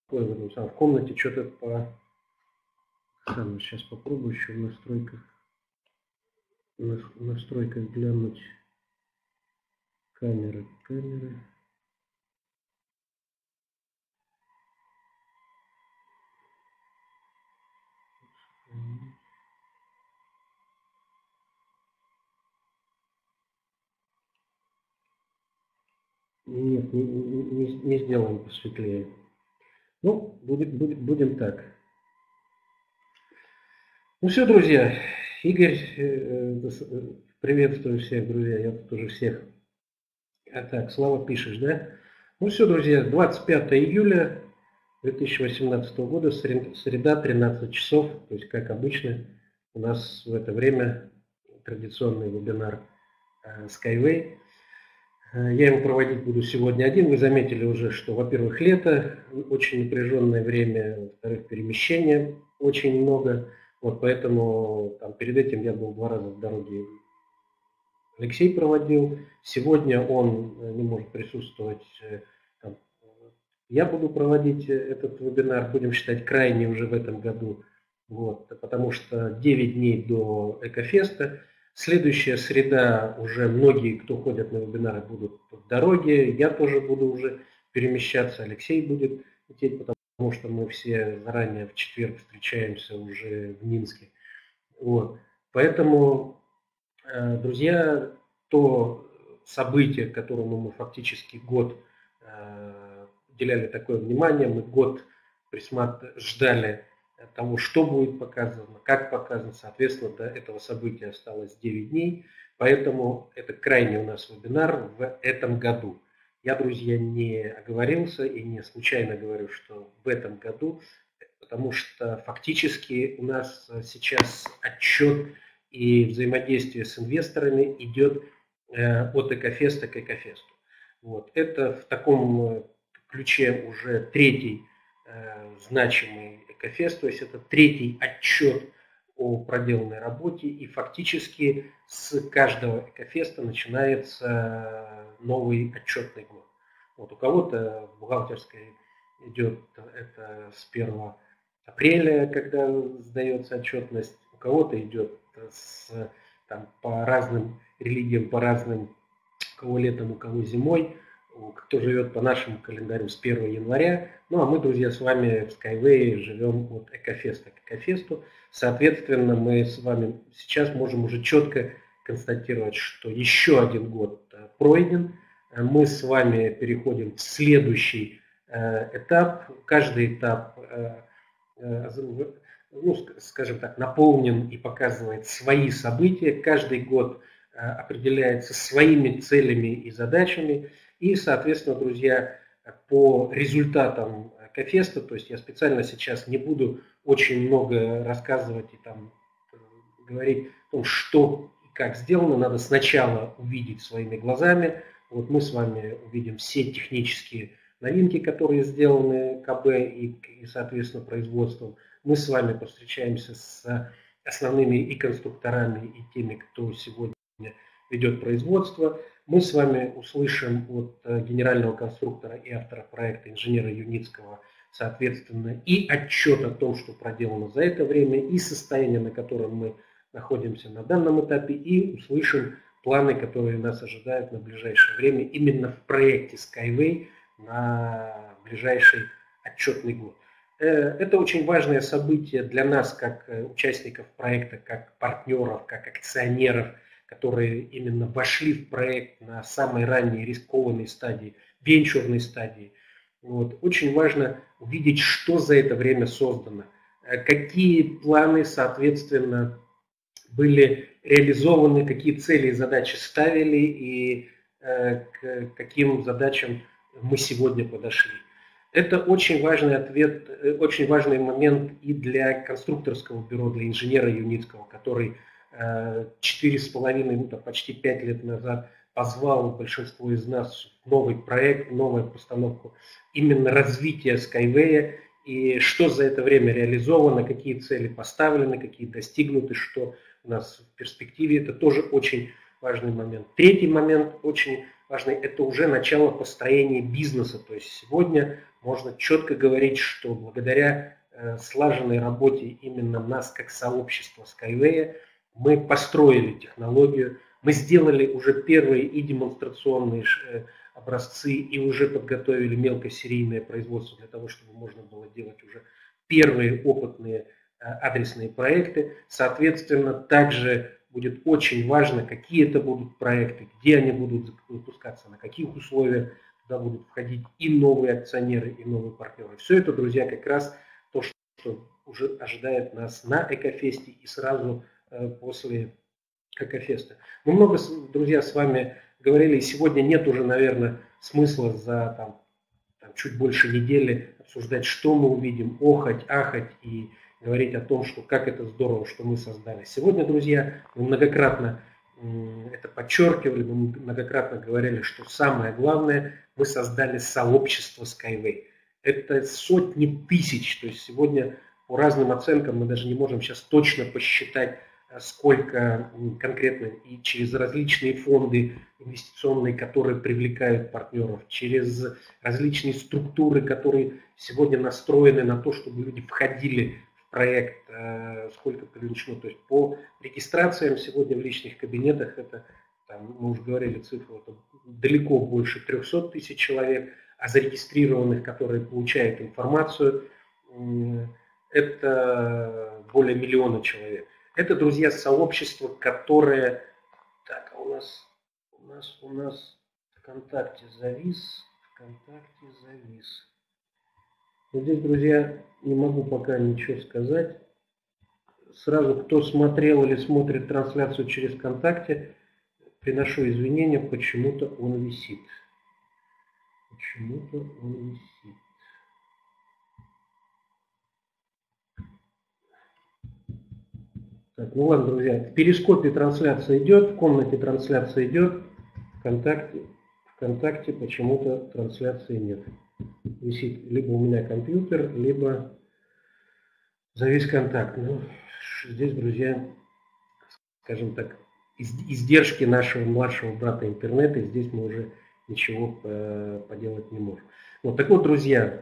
В комнате что-то сейчас попробую еще в настройках глянуть камеры. Нет, не сделаем посветлее. Ну, будем так. Ну все, друзья, Игорь, приветствую всех, друзья, я тут уже всех. Так, Слава пишешь, да? Ну все, друзья, 25 июля 2018 года, среда, 13 часов, то есть как обычно, у нас в это время традиционный вебинар Skyway. Я его проводить буду сегодня один. Вы заметили уже, что, во-первых, лето, очень напряженное время, во-вторых, перемещения очень много. Вот поэтому перед этим я был 2 раза в дороге. Алексей проводил. Сегодня он не может присутствовать. Я буду проводить этот вебинар, будем считать, крайний уже в этом году. Вот, потому что 9 дней до Экофеста. Следующая среда, уже многие, кто ходят на вебинары, будут в дороге. Я тоже буду уже перемещаться. Алексей будет лететь, потому что мы все заранее в четверг встречаемся уже в Минске. Вот. Поэтому, друзья, то событие, которому мы фактически год уделяли такое внимание, мы год ждали того, что будет показано, как показано, соответственно, до этого события осталось 9 дней, поэтому это крайний у нас вебинар в этом году. Я, друзья, не оговорился и не случайно говорю, что в этом году, потому что фактически у нас сейчас отчет и взаимодействие с инвесторами идет от Экофеста к Экофесту. Вот. Это в таком ключе уже третий значимый Экофест, то есть это третий отчет о проделанной работе, и фактически с каждого Экофеста начинается новый отчетный год. Вот у кого-то в бухгалтерской идет это с 1 апреля, когда сдается отчетность, у кого-то идет по разным религиям, по разным, у кого летом, у кого зимой, кто живет по нашему календарю с 1 января. Ну а мы, друзья, с вами в Skyway живем от Экофеста к Экофесту. Соответственно, мы с вами сейчас можем уже четко констатировать, что еще один год пройден. Мы с вами переходим в следующий этап. Каждый этап, скажем так, наполнен и показывает свои события. Каждый год определяется своими целями и задачами. И, соответственно, друзья, по результатам Экофеста, то есть я специально сейчас не буду очень много рассказывать и говорить о том, что и как сделано, надо сначала увидеть своими глазами. Вот мы с вами увидим все технические новинки, которые сделаны КБ и соответственно, производством. Мы с вами повстречаемся с основными и конструкторами, и теми, кто сегодня ведет производство. Мы с вами услышим от генерального конструктора и автора проекта инженера Юницкого, соответственно, и отчет о том, что проделано за это время, и состояние, на котором мы находимся на данном этапе, и услышим планы, которые нас ожидают на ближайшее время именно в проекте Skyway на ближайший отчетный год. Это очень важное событие для нас, как участников проекта, как партнеров, как акционеров, которые именно вошли в проект на самой ранней рискованной стадии, венчурной стадии. Вот. Очень важно увидеть, что за это время создано, какие планы, соответственно, были реализованы, какие цели и задачи ставили и к каким задачам мы сегодня подошли. Это очень важный ответ, очень важный момент и для конструкторского бюро, для инженера Юницкого, который 4,5, почти 5 лет назад позвал большинство из нас в новый проект, новую постановку именно развития Skyway, и что за это время реализовано, какие цели поставлены, какие достигнуты, что у нас в перспективе. Это тоже очень важный момент. Третий момент очень важный, это уже начало построения бизнеса. То есть сегодня можно четко говорить, что благодаря слаженной работе именно нас как сообщества Skyway мы построили технологию, мы сделали уже первые и демонстрационные образцы и уже подготовили мелкосерийное производство для того, чтобы можно было делать уже первые опытные адресные проекты. Соответственно, также будет очень важно, какие это будут проекты, где они будут выпускаться, на каких условиях туда будут входить и новые акционеры, и новые партнеры. Все это, друзья, как раз то, что уже ожидает нас на Экофесте и сразу после Экофеста. Мы много, друзья, с вами говорили, и сегодня нет уже, наверное, смысла за там, чуть больше недели обсуждать, что мы увидим, охать, ахать и говорить о том, что как это здорово, что мы создали. Сегодня, друзья, мы многократно это подчеркивали, мы многократно говорили, что самое главное, мы создали сообщество Skyway. Это сотни тысяч, то есть сегодня по разным оценкам мы даже не можем сейчас точно посчитать, сколько конкретно и через различные фонды инвестиционные, которые привлекают партнеров, через различные структуры, которые сегодня настроены на то, чтобы люди входили в проект, сколько привлечено. То есть по регистрациям сегодня в личных кабинетах, это, там, мы уже говорили цифру, это далеко больше 300 тысяч человек, а зарегистрированных, которые получают информацию, это более 1 миллиона человек. Это, друзья, сообщество, которое... Так, а у нас ВКонтакте завис. Вот здесь, друзья, не могу пока ничего сказать. Сразу, кто смотрел или смотрит трансляцию через ВКонтакте, приношу извинения, почему-то он висит. Так, ну ладно, друзья, в Перископе трансляция идет, в комнате трансляция идет, ВКонтакте почему-то трансляции нет. Висит либо у меня компьютер, либо завис контакт. Ну, здесь, друзья, скажем так, издержки нашего младшего брата интернета, и здесь мы уже ничего поделать не можем. Вот, так вот, друзья,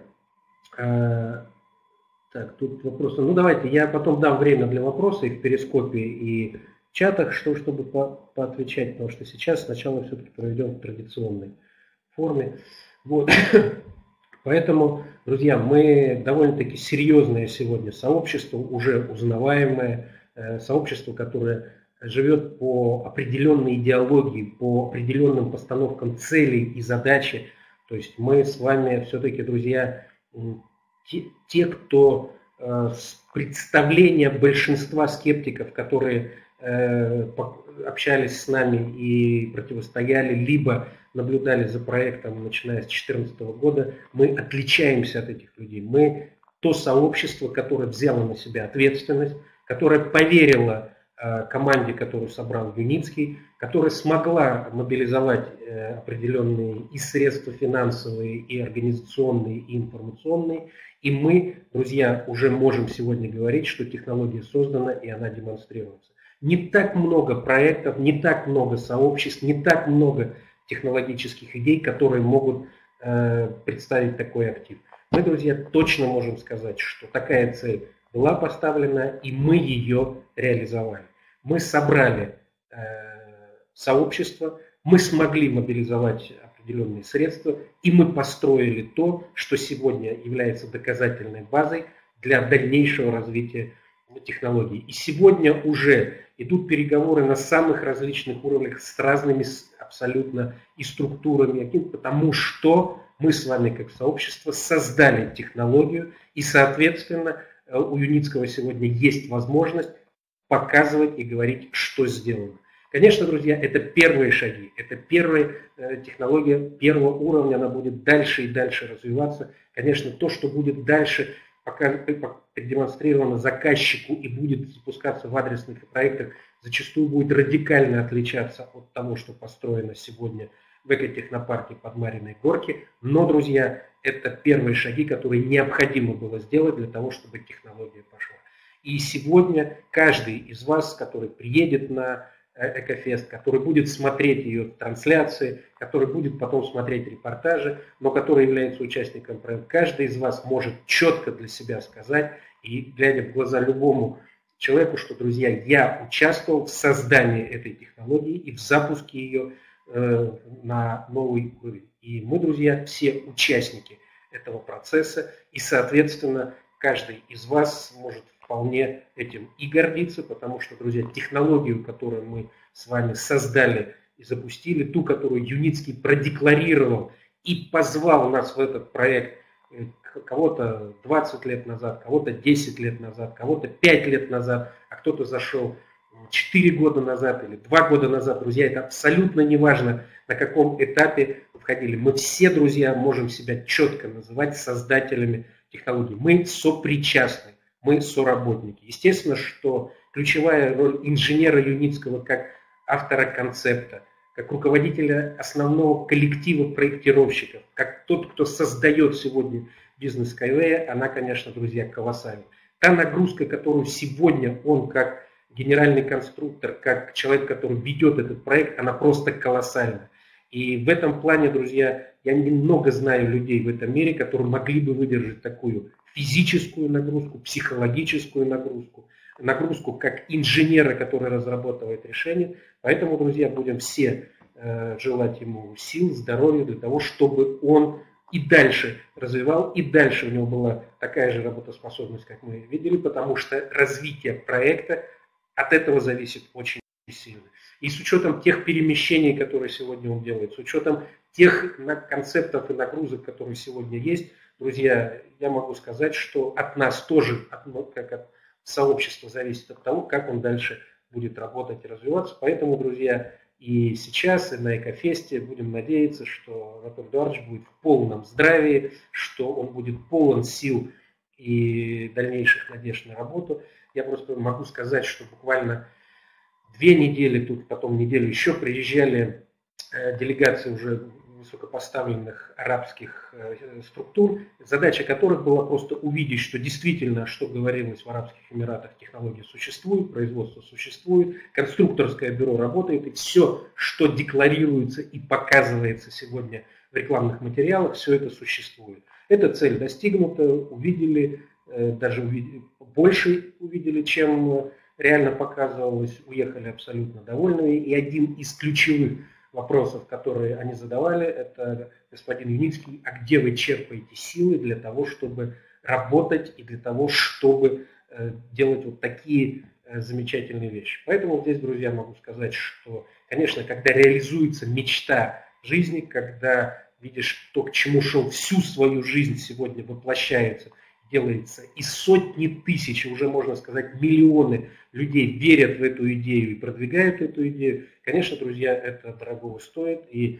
так, тут вопросы. Ну, давайте, я потом дам время для вопросов и в Перископе, и в чатах, чтобы поотвечать, потому что сейчас сначала все-таки проведем в традиционной форме. Вот. Поэтому, друзья, мы довольно-таки серьезное сегодня сообщество, уже узнаваемое, сообщество, которое живет по определенной идеологии, по определенным постановкам целей и задачи. То есть мы с вами все-таки, друзья, те, кто с представления большинства скептиков, которые общались с нами и противостояли, либо наблюдали за проектом, начиная с 2014 года, мы отличаемся от этих людей. Мы то сообщество, которое взяло на себя ответственность, которое поверило команде, которую собрал Юницкий, которая смогла мобилизовать определенные и средства финансовые, и организационные, и информационные. И мы, друзья, уже можем сегодня говорить, что технология создана и она демонстрируется. Не так много проектов, не так много сообществ, не так много технологических идей, которые могут представить такой актив. Мы, друзья, точно можем сказать, что такая цель была поставлена, и мы ее реализовали. Мы собрали сообщество, мы смогли мобилизовать определенные средства, и мы построили то, что сегодня является доказательной базой для дальнейшего развития технологий. И сегодня уже идут переговоры на самых различных уровнях с разными абсолютно и структурами, потому что мы с вами как сообщество создали технологию, и, соответственно, у Юницкого сегодня есть возможность показывать и говорить, что сделано. Конечно, друзья, это первые шаги, это первая технология первого уровня, она будет дальше и дальше развиваться. Конечно, то, что будет дальше продемонстрировано заказчику и будет запускаться в адресных проектах, зачастую будет радикально отличаться от того, что построено сегодня в экотехнопарке под Марьиной Горки. Но, друзья, это первые шаги, которые необходимо было сделать для того, чтобы технология пошла. И сегодня каждый из вас, который приедет на Экофест, который будет смотреть ее трансляции, который будет потом смотреть репортажи, но который является участником проекта. Каждый из вас может четко для себя сказать, и глядя в глаза любому человеку, что, друзья, я участвовал в создании этой технологии и в запуске ее на новый уровень. И мы, друзья, все участники этого процесса, и, соответственно, каждый из вас может вполне этим и гордиться, потому что, друзья, технологию, которую мы с вами создали и запустили, ту, которую Юницкий продекларировал и позвал нас в этот проект, кого-то 20 лет назад, кого-то 10 лет назад, кого-то 5 лет назад, а кто-то зашел 4 года назад или 2 года назад, друзья, это абсолютно не важно, на каком этапе входили. Мы все, друзья, можем себя четко называть создателями технологий. Мы сопричастны, мы соработники. Естественно, что ключевая роль инженера Юницкого как автора концепта, как руководителя основного коллектива проектировщиков, как тот, кто создает сегодня бизнес Skyway, она, конечно, друзья, колоссальна. Та нагрузка, которую сегодня он как генеральный конструктор, как человек, который ведет этот проект, она просто колоссальна. И в этом плане, друзья, я немного знаю людей в этом мире, которые могли бы выдержать такую физическую нагрузку, психологическую нагрузку как инженера, который разрабатывает решения. Поэтому, друзья, будем все желать ему сил, здоровья для того, чтобы он и дальше развивал, и дальше у него была такая же работоспособность, как мы видели, потому что развитие проекта от этого зависит очень сильно. И с учетом тех перемещений, которые сегодня он делает, с учетом тех концептов и нагрузок, которые сегодня есть, друзья, я могу сказать, что от нас тоже, как от сообщества, зависит от того, как он дальше будет работать и развиваться. Поэтому, друзья, и сейчас, и на Экофесте будем надеяться, что Анатолий Эдуардович будет в полном здравии, что он будет полон сил и дальнейших надежд на работу. Я просто могу сказать, что буквально 2 недели, тут потом неделю еще приезжали делегации уже высокопоставленных арабских структур, задача которых была просто увидеть, что действительно, что говорилось в Арабских Эмиратах, технология существует, производство существует, конструкторское бюро работает, и все, что декларируется и показывается сегодня в рекламных материалах, все это существует. Эта цель достигнута, увидели, даже больше увидели, чем реально показывалось, уехали абсолютно довольными. И один из ключевых вопросов, которые они задавали, это: господин Юницкий, а где вы черпаете силы для того, чтобы работать и для того, чтобы делать вот такие замечательные вещи? Поэтому здесь, друзья, могу сказать, что, конечно, когда реализуется мечта жизни, когда видишь то, к чему шел всю свою жизнь, сегодня воплощается, делается, и сотни тысяч, уже можно сказать миллионы людей верят в эту идею и продвигают эту идею, конечно, друзья, это дорого стоит. И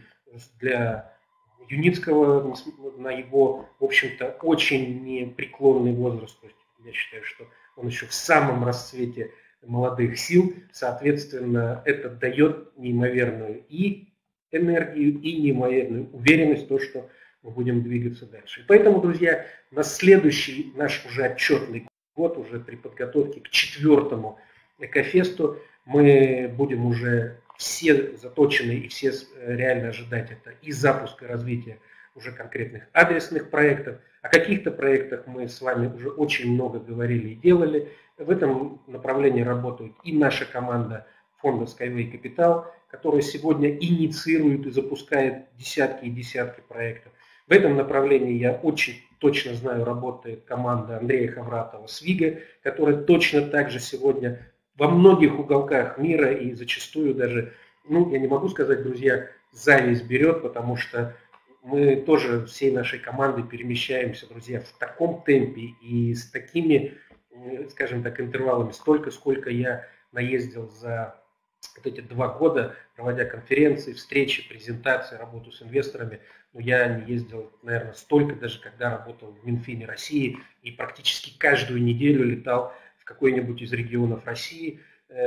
для Юницкого, на его, в общем-то, очень непреклонный возраст, то есть я считаю, что он еще в самом расцвете молодых сил, соответственно, это дает неимоверную и энергию, и неимоверную уверенность в том, что мы будем двигаться дальше. И поэтому, друзья, на следующий наш уже отчетный год, уже при подготовке к 4-му Экофесту, мы будем уже все заточены и все реально ожидать это и запуска, и развития уже конкретных адресных проектов. О каких-то проектах мы с вами уже очень много говорили и делали. В этом направлении работает и наша команда фонда Skyway Capital, которая сегодня инициирует и запускает десятки и десятки проектов. В этом направлении, я очень точно знаю, работает команда Андрея Хавратова Свига, которая точно так же сегодня во многих уголках мира и зачастую даже, я не могу сказать, друзья, зависть берет, потому что мы тоже всей нашей командой перемещаемся, друзья, в таком темпе и с такими, скажем так, интервалами, столько, сколько я наездил за вот эти 2 года, проводя конференции, встречи, презентации, работу с инвесторами. Я не ездил, наверное, столько, даже когда работал в Минфине России и практически каждую неделю летал в какой-нибудь из регионов России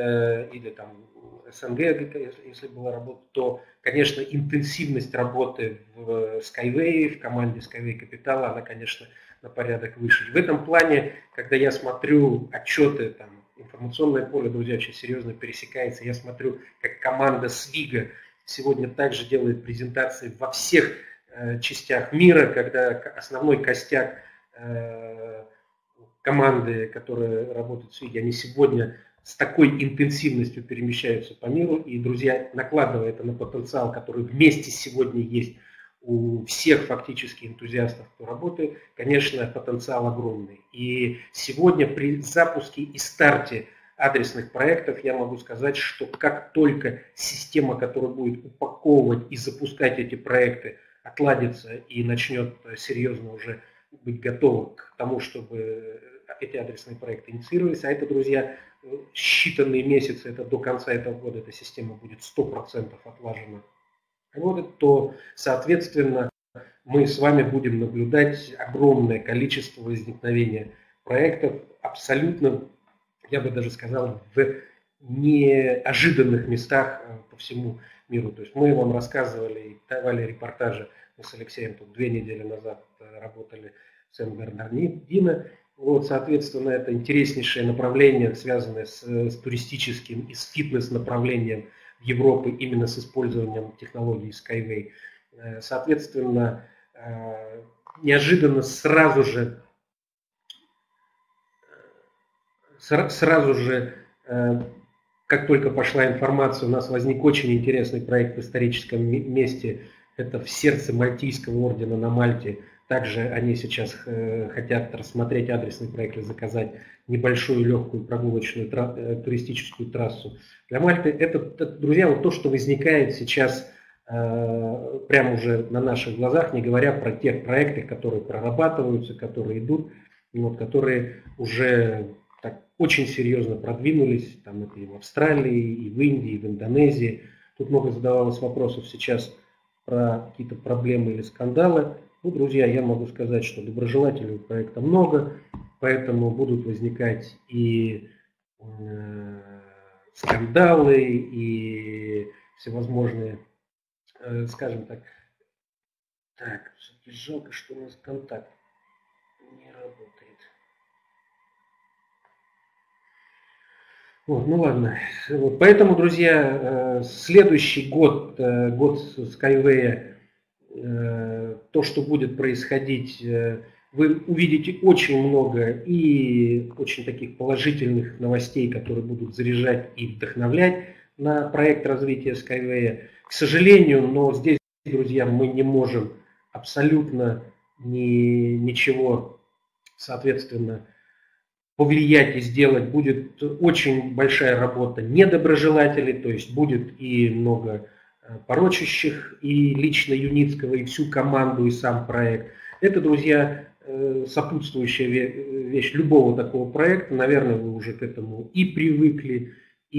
или там СНГ, если была работа, то, конечно, интенсивность работы в Skyway, в команде Skyway Capital, она, конечно, на порядок выше. И в этом плане, когда я смотрю отчеты там информационное поле, друзья, очень серьезно пересекается. Я смотрю, как команда Свига сегодня также делает презентации во всех частях мира, когда основной костяк команды, которые работают в Свиге, они сегодня с такой интенсивностью перемещаются по миру. И, друзья, накладывая это на потенциал, который вместе сегодня есть у всех фактически энтузиастов, кто работает, конечно, потенциал огромный. И сегодня при запуске и старте адресных проектов я могу сказать, что как только система, которая будет упаковывать и запускать эти проекты, отладится и начнет серьезно уже быть готова к тому, чтобы эти адресные проекты инициировались, а это, друзья, считанные месяцы, это до конца этого года эта система будет 100% отлажена, то, соответственно, мы с вами будем наблюдать огромное количество возникновения проектов, абсолютно, я бы даже сказал, в неожиданных местах по всему миру. То есть мы вам рассказывали и давали репортажи, мы с Алексеем тут 2 недели назад работали в Сен-Бернардино. Соответственно, это интереснейшее направление, связанное с туристическим и с фитнес-направлением в Европе, именно с использованием технологии Skyway. Соответственно, неожиданно сразу же, как только пошла информация, у нас возник очень интересный проект в историческом месте. Это в сердце Мальтийского ордена на Мальте. Также они сейчас хотят рассмотреть адресный проект и заказать небольшую легкую прогулочную туристическую трассу для Мальты. Это, друзья, вот то, что возникает сейчас прямо уже на наших глазах, не говоря про те проекты, которые прорабатываются, которые идут, которые уже так очень серьезно продвинулись. Там это и в Австралии, и в Индии, и в Индонезии. Тут много задавалось вопросов сейчас про какие-то проблемы или скандалы. Друзья, я могу сказать, что доброжелателей у проекта много, поэтому будут возникать и скандалы, и всевозможные, скажем так, все-таки жалко, что у нас контакт не работает. Ладно. Поэтому, друзья, следующий год Skyway, то, что будет происходить, вы увидите очень много и очень таких положительных новостей, которые будут заряжать и вдохновлять на проект развития Skyway. К сожалению, но здесь, друзья, мы не можем абсолютно ничего, соответственно, повлиять и сделать. Будет очень большая работа недоброжелателей, то есть будет и много порочащих и лично Юницкого, и всю команду, и сам проект. Это, друзья, сопутствующая вещь любого такого проекта. Наверное, вы уже к этому и привыкли,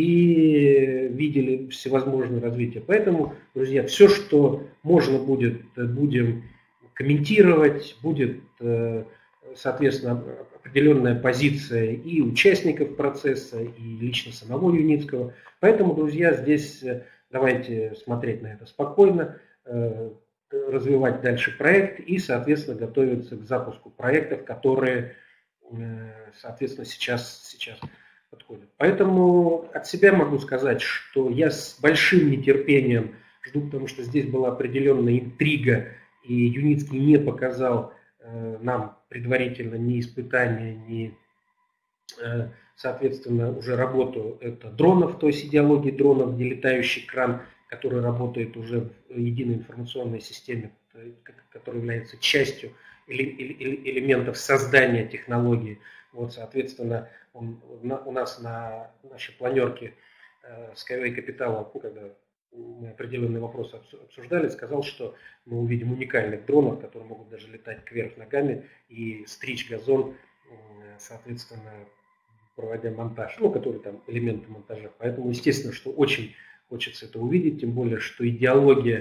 и видели всевозможные развития. Поэтому, друзья, все, что можно будет, будем комментировать, будет, соответственно, определенная позиция и участников процесса, и лично самого Юницкого. Поэтому, друзья, здесь давайте смотреть на это спокойно, развивать дальше проект и, соответственно, готовиться к запуску проектов, которые, соответственно, сейчас подходят. Поэтому от себя могу сказать, что я с большим нетерпением жду, потому что здесь была определенная интрига, и Юницкий не показал нам предварительно ни испытания, ни, соответственно, уже работу дронов, то есть идеологии дронов, где летающий кран, который работает уже в единой информационной системе, которая является частью элементов создания технологии. Соответственно, у нас на нашей планерке Skyway Capital, когда мы определенные вопросы обсуждали, сказал, что мы увидим уникальных дронов, которые могут даже летать кверх ногами и стричь газон, соответственно, проводя монтаж, которые там элементы монтажа. Поэтому, естественно, что очень хочется это увидеть, тем более, что идеология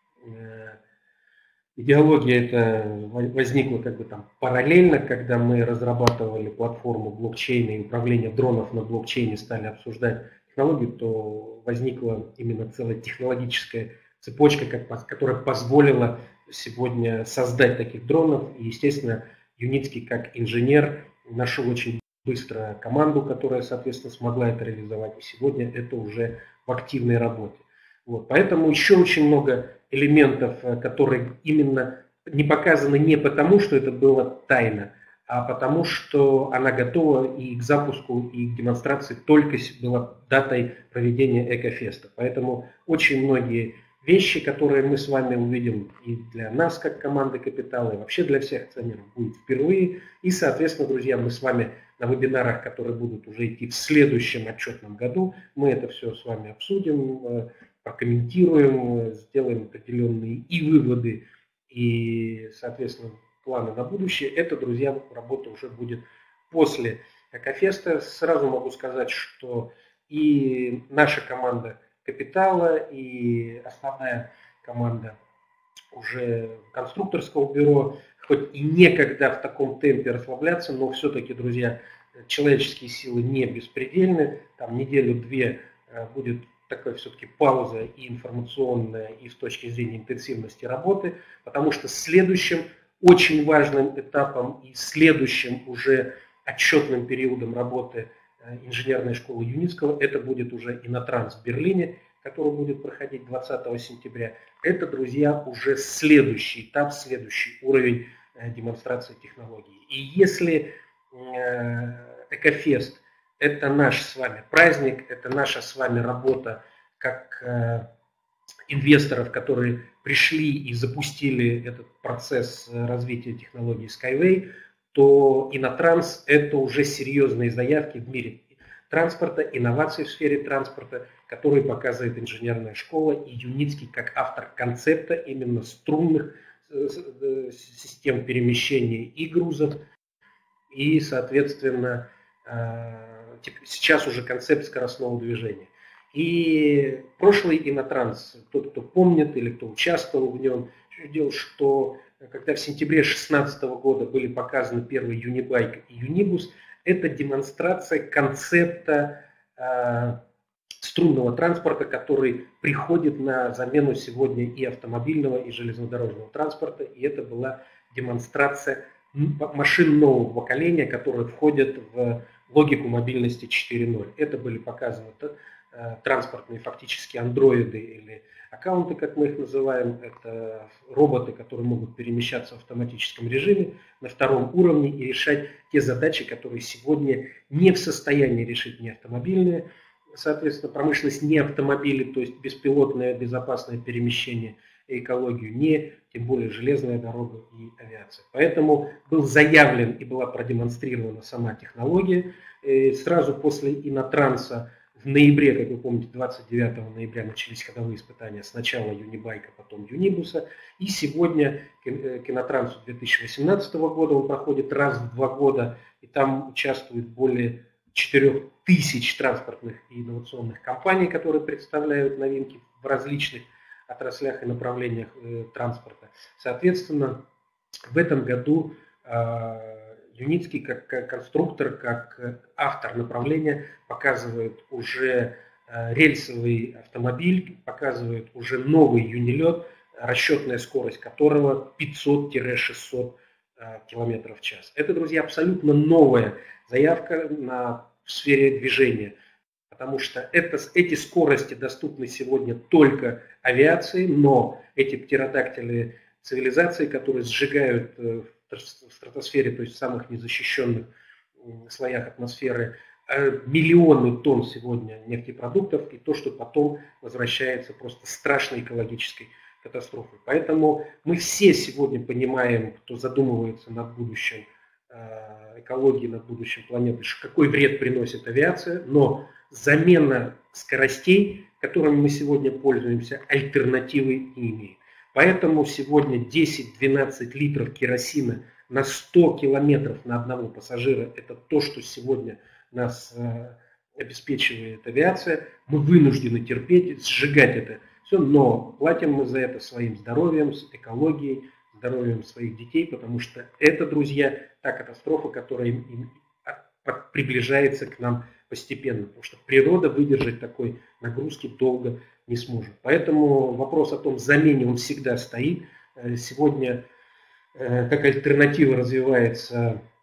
это возникла параллельно, когда мы разрабатывали платформу блокчейна и управление дронов на блокчейне, стали обсуждать технологию, то возникла именно целая технологическая цепочка, которая позволила сегодня создать таких дронов. И, естественно, Юницкий как инженер нашел очень быстро команду, которая, соответственно, смогла это реализовать. И сегодня это уже в активной работе. Вот. Поэтому еще очень много элементов, которые именно не показаны не потому, что это было тайно, а потому что она готова и к запуску, и к демонстрации только была датой проведения Экофеста. Поэтому очень многие вещи, которые мы с вами увидим и для нас, как команды Капитала, и вообще для всех акционеров, будет впервые. И, соответственно, друзья, мы с вами на вебинарах, которые будут уже идти в следующем отчетном году, мы это все с вами обсудим, прокомментируем, сделаем определенные и выводы, и, соответственно, планы на будущее. Это, друзья, работа уже будет после Экофеста. Сразу могу сказать, что и наша команда Капитала, и основная команда уже конструкторского бюро, хоть и некогда в таком темпе расслабляться, но все-таки, друзья, человеческие силы не беспредельны. Там неделю-две будет такая все-таки пауза и информационная, и с точки зрения интенсивности работы, потому что следующим очень важным этапом и следующим уже отчетным периодом работы инженерной школы Юницкого это будет уже Инотранс в Берлине, который будет проходить 20 сентября. Это, друзья, уже следующий этап, следующий уровень демонстрации технологий. И если Экофест – это наш с вами праздник, это наша с вами работа как инвесторов, которые пришли и запустили этот процесс развития технологий Skyway, то Инотранс – это уже серьезные заявки в мире транспорта, инноваций в сфере транспорта, которые показывает инженерная школа и Юницкий как автор концепта именно струнных систем перемещения и грузов, и, соответственно, сейчас уже концепт скоростного движения. И прошлый Инотранс, тот, кто помнит или кто участвовал в нем, делал, что когда в сентябре 2016 года были показаны первые Юнибайк и Юнибус, это демонстрация концепта струнного транспорта, который приходит на замену сегодня и автомобильного, и железнодорожного транспорта. И это была демонстрация машин нового поколения, которые входят в логику мобильности 4.0. Это были показаны транспортные фактически андроиды или аккаунты, как мы их называем. Это роботы, которые могут перемещаться в автоматическом режиме на втором уровне и решать те задачи, которые сегодня не в состоянии решить ни автомобильные, соответственно, промышленность, не автомобили, то есть беспилотное безопасное перемещение и экологию, не, тем более железная дорога и авиация. Поэтому был заявлен и была продемонстрирована сама технология. И сразу после Инотранса в ноябре, как вы помните, 29 ноября начались ходовые испытания сначала Юнибайка, потом Юнибуса. И сегодня к Инотрансу 2018 года он проходит раз в 2 года, и там участвует более 4000 транспортных и инновационных компаний, которые представляют новинки в различных отраслях и направлениях транспорта. Соответственно, в этом году Юницкий как конструктор, как автор направления показывает уже рельсовый автомобиль, показывает уже новый юнилет, расчетная скорость которого 500-600 км в час. Это, друзья, абсолютно новая заявка в сфере движения, потому что эти скорости доступны сегодня только авиации, но эти птеродактили цивилизации, которые сжигают в стратосфере, то есть в самых незащищенных слоях атмосферы, миллионы тонн сегодня нефтепродуктов, и то, что потом возвращается просто страшной экологической катастрофой. Поэтому мы все сегодня понимаем, кто задумывается над будущим экологии, над будущим планеты, какой вред приносит авиация, но замена скоростей, которыми мы сегодня пользуемся, альтернативы не имеет. Поэтому сегодня 10-12 литров керосина на 100 километров на одного пассажира – это то, что сегодня нас обеспечивает авиация. Мы вынуждены терпеть, сжигать это все, но платим мы за это своим здоровьем, с экологией, здоровьем своих детей, потому что это, друзья, та катастрофа, которая приближается к нам постепенно, потому что природа выдержать такой нагрузки долго не сможет. Поэтому вопрос о том замене он всегда стоит. Сегодня как альтернатива развивается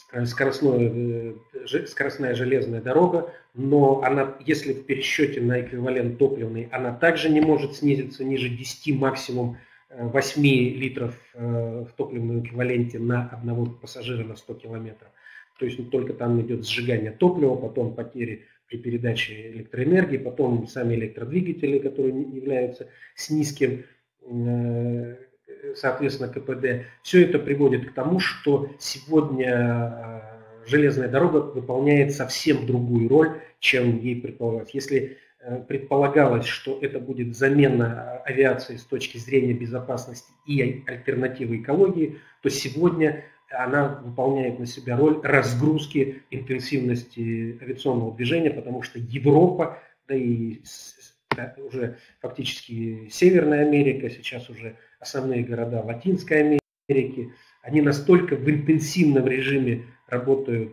скоростная железная дорога, но она, если в пересчете на эквивалент топливный, она также не может снизиться ниже 10, максимум 8 литров в топливном эквиваленте на одного пассажира на 100 километров. То есть только там идет сжигание топлива, потом потери при передаче электроэнергии, потом сами электродвигатели, которые являются с низким, соответственно, КПД. Все это приводит к тому, что сегодня железная дорога выполняет совсем другую роль, чем ей предполагалось. Если предполагалось, что это будет замена авиации с точки зрения безопасности и альтернативы экологии, то сегодня она выполняет на себя роль разгрузки интенсивности авиационного движения, потому что Европа, да и уже фактически Северная Америка, сейчас уже основные города Латинской Америки, они настолько в интенсивном режиме работают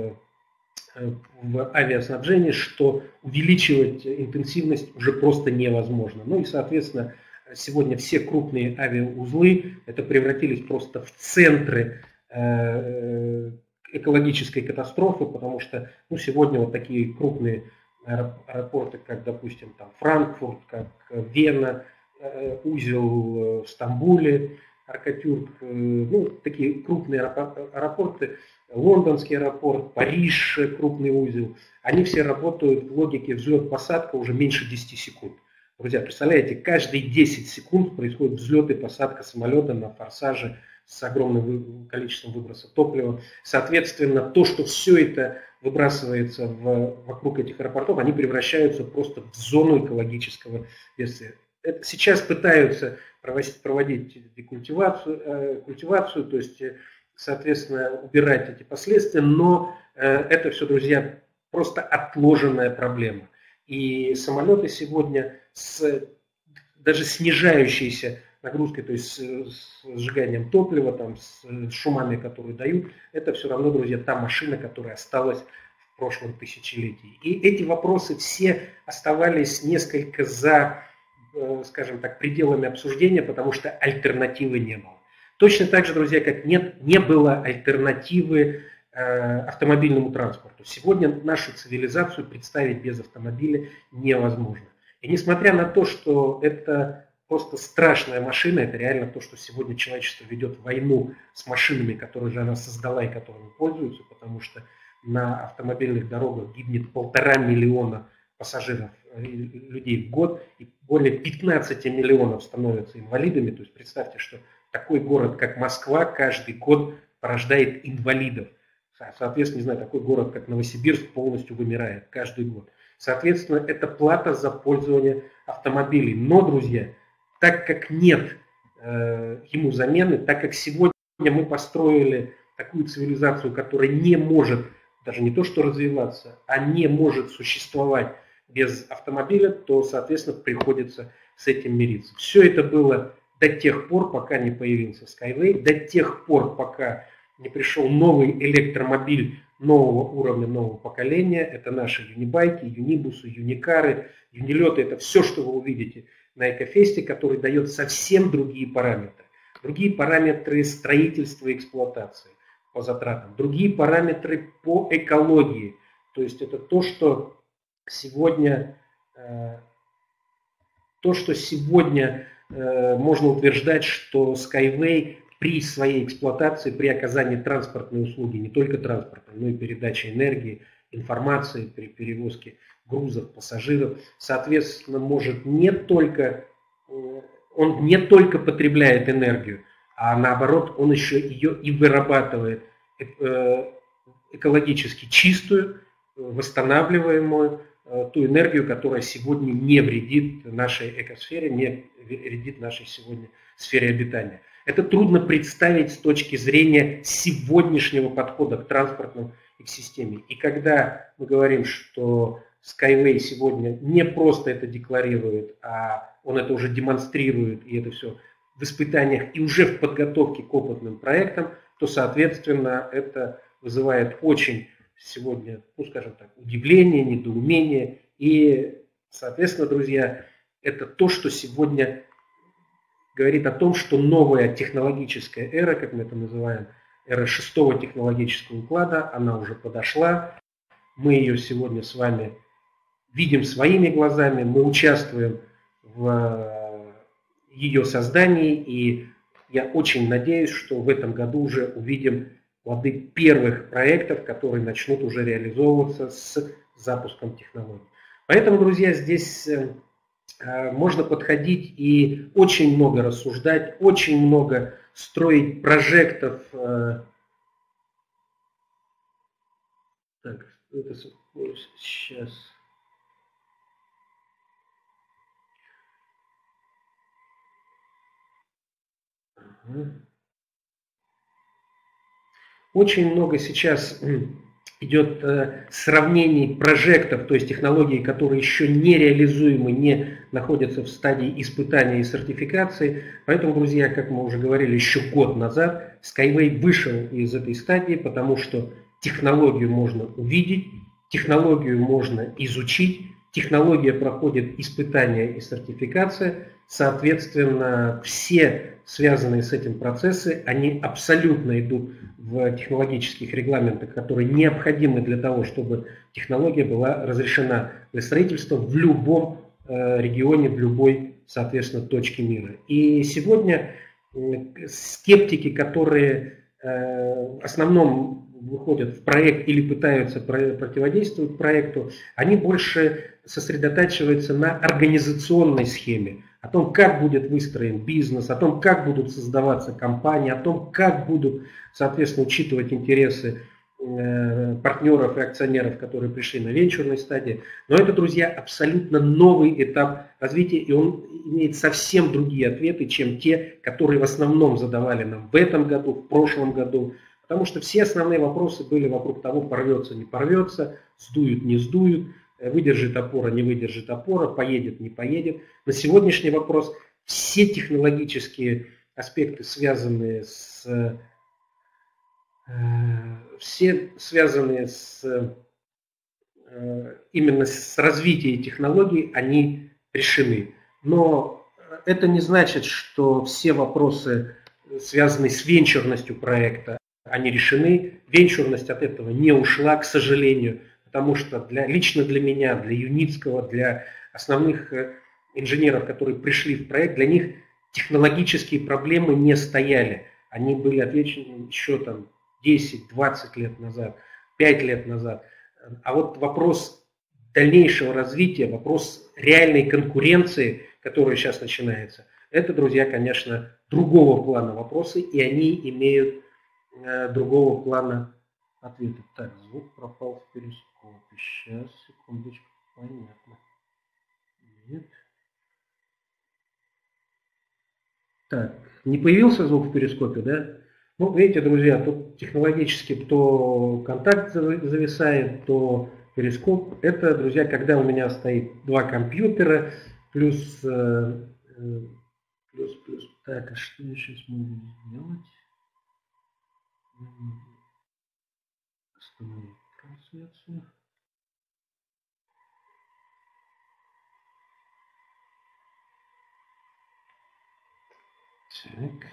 в авиаснабжении, что увеличивать интенсивность уже просто невозможно. Ну и, соответственно, сегодня все крупные авиаузлы это превратились просто в центры экологической катастрофы, потому что сегодня вот такие крупные аэропорты, как, допустим, там Франкфурт, как Вена, узел в Стамбуле, Аркатюрк, такие крупные аэропорты, Лондонский аэропорт, Париж, крупный узел, они все работают в логике взлет-посадка уже меньше 10 секунд. Друзья, представляете, каждые 10 секунд происходит взлет и посадка самолета на форсаже с огромным количеством выброса топлива. Соответственно, то, что все это выбрасывается вокруг этих аэропортов, они превращаются просто в зону экологического бедствия. Сейчас пытаются проводить культивацию, то есть, соответственно, убирать эти последствия, но это все, друзья, просто отложенная проблема. И самолеты сегодня даже снижающиеся нагрузкой, то есть с сжиганием топлива, там, с шумами, которые дают, это все равно, друзья, та машина, которая осталась в прошлом тысячелетии. И эти вопросы все оставались несколько за, скажем так, пределами обсуждения, потому что альтернативы не было. Точно так же, друзья, как не было альтернативы автомобильному транспорту. Сегодня нашу цивилизацию представить без автомобиля невозможно. И несмотря на то, что это просто страшная машина, это реально то, что сегодня человечество ведет войну с машинами, которые же она создала и которыми пользуются, потому что на автомобильных дорогах гибнет 1,5 миллиона пассажиров, людей в год, и более 15 миллионов становятся инвалидами. То есть представьте, что такой город, как Москва, каждый год порождает инвалидов. Соответственно, не знаю, такой город, как Новосибирск, полностью вымирает каждый год. Соответственно, это плата за пользование автомобилей. Но, друзья, так как нет ему замены, так как сегодня мы построили такую цивилизацию, которая не может, даже не то что развиваться, а не может существовать без автомобиля, то, соответственно, приходится с этим мириться. Все это было до тех пор, пока не появился Skyway, до тех пор, пока не пришел новый электромобиль нового уровня, нового поколения. Это наши юнибайки, юнибусы, юникары, юнилеты. Это все, что вы увидите на Экофесте, который дает совсем другие параметры. Другие параметры строительства и эксплуатации по затратам. Другие параметры по экологии. То есть это то, что сегодня можно утверждать, что Skyway при своей эксплуатации, при оказании транспортной услуги, не только транспортной, но и передачи энергии, информации, при перевозке грузов, пассажиров, соответственно, может он не только потребляет энергию, а наоборот, он еще ее и вырабатывает экологически чистую, восстанавливаемую, ту энергию, которая сегодня не вредит нашей экосфере, не вредит нашей сегодня сфере обитания. Это трудно представить с точки зрения сегодняшнего подхода к транспортной экосистеме. И когда мы говорим, что Skyway сегодня не просто это декларирует, а он это уже демонстрирует, и это все в испытаниях и уже в подготовке к опытным проектам, то, соответственно, это вызывает очень сегодня, скажем так, удивление, недоумение. И, соответственно, друзья, это то, что сегодня говорит о том, что новая технологическая эра, как мы это называем, эры шестого технологического уклада, она уже подошла. Мы ее сегодня с вами видим своими глазами, мы участвуем в ее создании, и я очень надеюсь, что в этом году уже увидим плоды первых проектов, которые начнут уже реализовываться с запуском технологий. Поэтому, друзья, здесь можно подходить и очень много рассуждать, очень много строить прожектов. Так, это сейчас. Очень много сейчас идет сравнений прожектов, то есть технологий, которые еще не реализуемы, не находятся в стадии испытания и сертификации. Поэтому, друзья, как мы уже говорили еще год назад, Skyway вышел из этой стадии, потому что технологию можно увидеть, технологию можно изучить, технология проходит испытания и сертификация. Соответственно, все связанные с этим процессы, они абсолютно идут в технологических регламентах, которые необходимы для того, чтобы технология была разрешена для строительства в любом регионе, в любой, соответственно, точке мира. И сегодня скептики, которые в основном выходят в проект или пытаются противодействовать проекту, они больше сосредотачиваются на организационной схеме, о том, как будет выстроен бизнес, о том, как будут создаваться компании, о том, как будут, соответственно, учитывать интересы партнеров и акционеров, которые пришли на венчурной стадии. Но это, друзья, абсолютно новый этап развития, и он имеет совсем другие ответы, чем те, которые в основном задавали нам в этом году, в прошлом году. Потому что все основные вопросы были вокруг того, порвется, не порвется, сдуют, не сдуют, выдержит опора, не выдержит опора, поедет, не поедет. На сегодняшний вопрос все технологические аспекты, связанные именно с развитием технологий, они решены. Но это не значит, что все вопросы, связанные с венчурностью проекта, они решены. Венчурность от этого не ушла, к сожалению, потому что лично для меня, для Юницкого, для основных инженеров, которые пришли в проект, для них технологические проблемы не стояли. Они были отвечены еще там 10-20 лет назад, 5 лет назад. А вот вопрос дальнейшего развития, вопрос реальной конкуренции, которая сейчас начинается, это, друзья, конечно, другого плана вопросы, и они имеют другого плана ответов. Так, звук пропал в перископе. Сейчас, секундочку, понятно. Нет. Так, не появился звук в перископе, да? Ну, видите, друзья, тут технологически то контакт зависает, то перископ. Это, друзья, когда у меня стоит два компьютера, плюс. Так, а что я сейчас могу сделать? Остановить трансляцию. Так.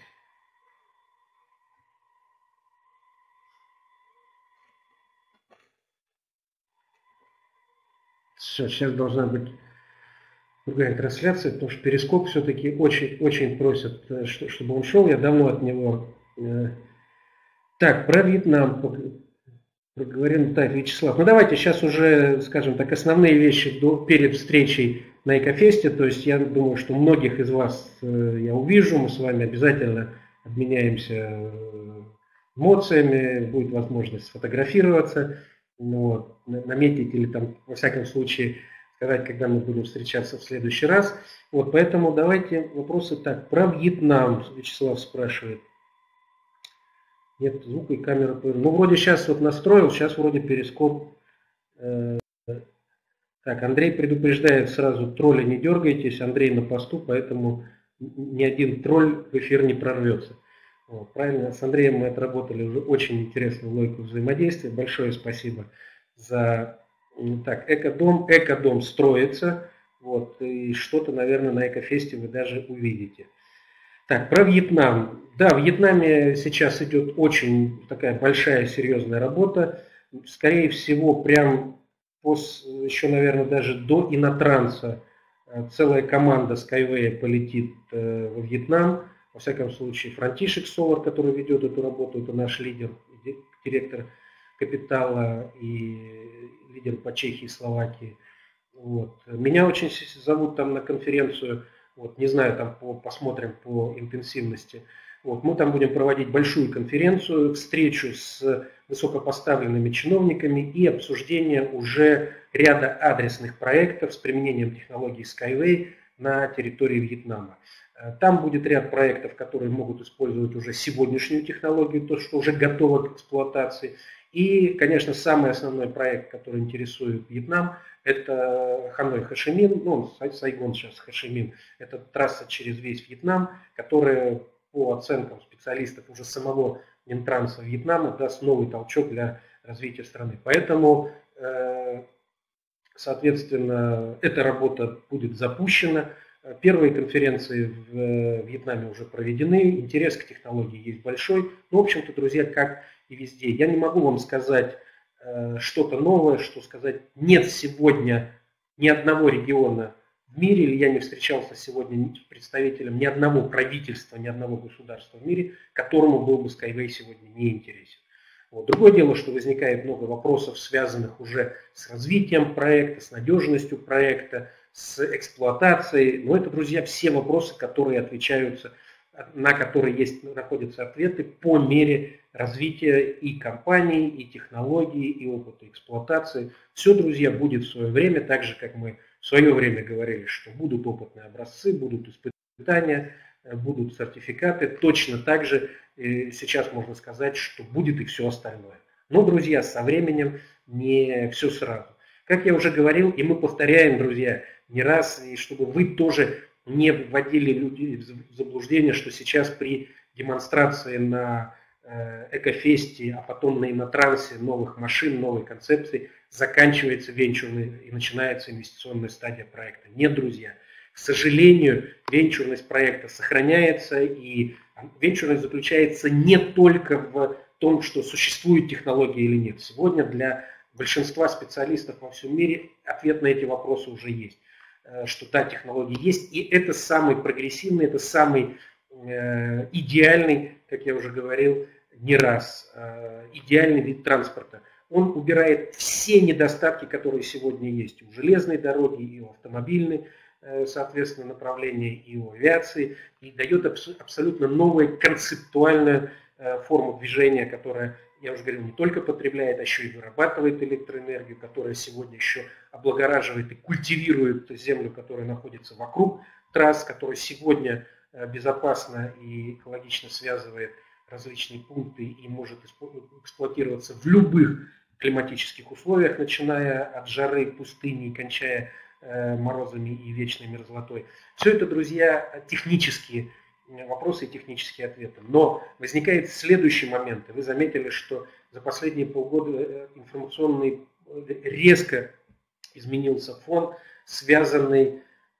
Сейчас должна быть другая трансляция, потому что перископ все-таки очень просит, чтобы он шел. Я давно от него. Так, про Вьетнам проговорим. Так, Вячеслав. Ну давайте сейчас уже, скажем так, основные вещи перед встречей на Экофесте. То есть я думаю, что многих из вас я увижу. Мы с вами обязательно обменяемся эмоциями. Будет возможность сфотографироваться. Вот, наметить или там, во всяком случае, сказать, когда мы будем встречаться в следующий раз. Вот, поэтому давайте вопросы так. Про Вьетнам Вячеслав спрашивает. Нет звука и камера. Ну, вроде сейчас вот настроил, сейчас вроде перископ. Так, Андрей предупреждает сразу, тролли не дергайтесь, Андрей на посту, поэтому ни один тролль в эфир не прорвется. Вот, правильно, с Андреем мы отработали уже очень интересную логику взаимодействия. Большое спасибо за... Так, Экодом строится, вот, и что-то, наверное, на Экофесте вы даже увидите. Так, про Вьетнам. Да, в Вьетнаме сейчас идет очень такая большая, серьезная работа. Скорее всего, прям еще, наверное, даже до Инотранса целая команда Skyway полетит во Вьетнам. Во всяком случае, Франтишек Солар, который ведет эту работу, это наш лидер, директор капитала и лидер по Чехии и Словакии. Вот. Меня очень зовут там на конференцию, вот, не знаю, там посмотрим по интенсивности. Вот, мы там будем проводить большую конференцию, встречу с высокопоставленными чиновниками и обсуждение уже ряда адресных проектов с применением технологий Skyway на территории Вьетнама. Там будет ряд проектов, которые могут использовать уже сегодняшнюю технологию, то, что уже готово к эксплуатации. И, конечно, самый основной проект, который интересует Вьетнам, это Ханой-Хошимин, ну, Сайгон сейчас Хошимин. Это трасса через весь Вьетнам, которая, по оценкам специалистов уже самого Минтранса Вьетнама, даст новый толчок для развития страны. Поэтому, соответственно, эта работа будет запущена. Первые конференции в Вьетнаме уже проведены, интерес к технологии есть большой. Ну, в общем-то, друзья, как и везде. Я не могу вам сказать что-то новое, что сказать. Нет сегодня ни одного региона в мире, или я не встречался сегодня с представителем ни одного правительства, ни одного государства в мире, которому был бы Skyway сегодня не интересен. Вот. Другое дело, что возникает много вопросов, связанных уже с развитием проекта, с надежностью проекта, с эксплуатацией. Но это, друзья, все вопросы, которые отвечаются, на которые находятся ответы по мере развития и компаний, и технологий, и опыта эксплуатации. Все, друзья, будет в свое время, так же, как мы в свое время говорили, что будут опытные образцы, будут испытания, будут сертификаты. Точно так же сейчас можно сказать, что будет и все остальное. Но, друзья, со временем не все сразу. Как я уже говорил, и мы повторяем, друзья, не раз, и чтобы вы тоже не вводили людей в заблуждение, что сейчас при демонстрации на Экофесте, а потом на Инотрансе новых машин, новой концепции заканчивается венчурный и начинается инвестиционная стадия проекта. Нет, друзья. К сожалению, венчурность проекта сохраняется, и венчурность заключается не только в том, что существует технология или нет. Сегодня для большинства специалистов во всем мире ответ на эти вопросы уже есть, что та технология есть, и это самый прогрессивный, это самый идеальный, как я уже говорил не раз, идеальный вид транспорта. Он убирает все недостатки, которые сегодня есть у железной дороги и у автомобильной, соответственно, направления, и у авиации, и дает абсолютно новую концептуальную форму движения, которая, я уже говорил, не только потребляет, а еще и вырабатывает электроэнергию, которая сегодня еще облагораживает и культивирует землю, которая находится вокруг трасс, которая сегодня безопасно и экологично связывает различные пункты и может эксплуатироваться в любых климатических условиях, начиная от жары, пустыни и кончая морозами и вечной мерзлотой. Все это, друзья, технические вопросы и технические ответы. Но возникает следующий момент. Вы заметили, что за последние полгода информационный резко изменился фон, связанный...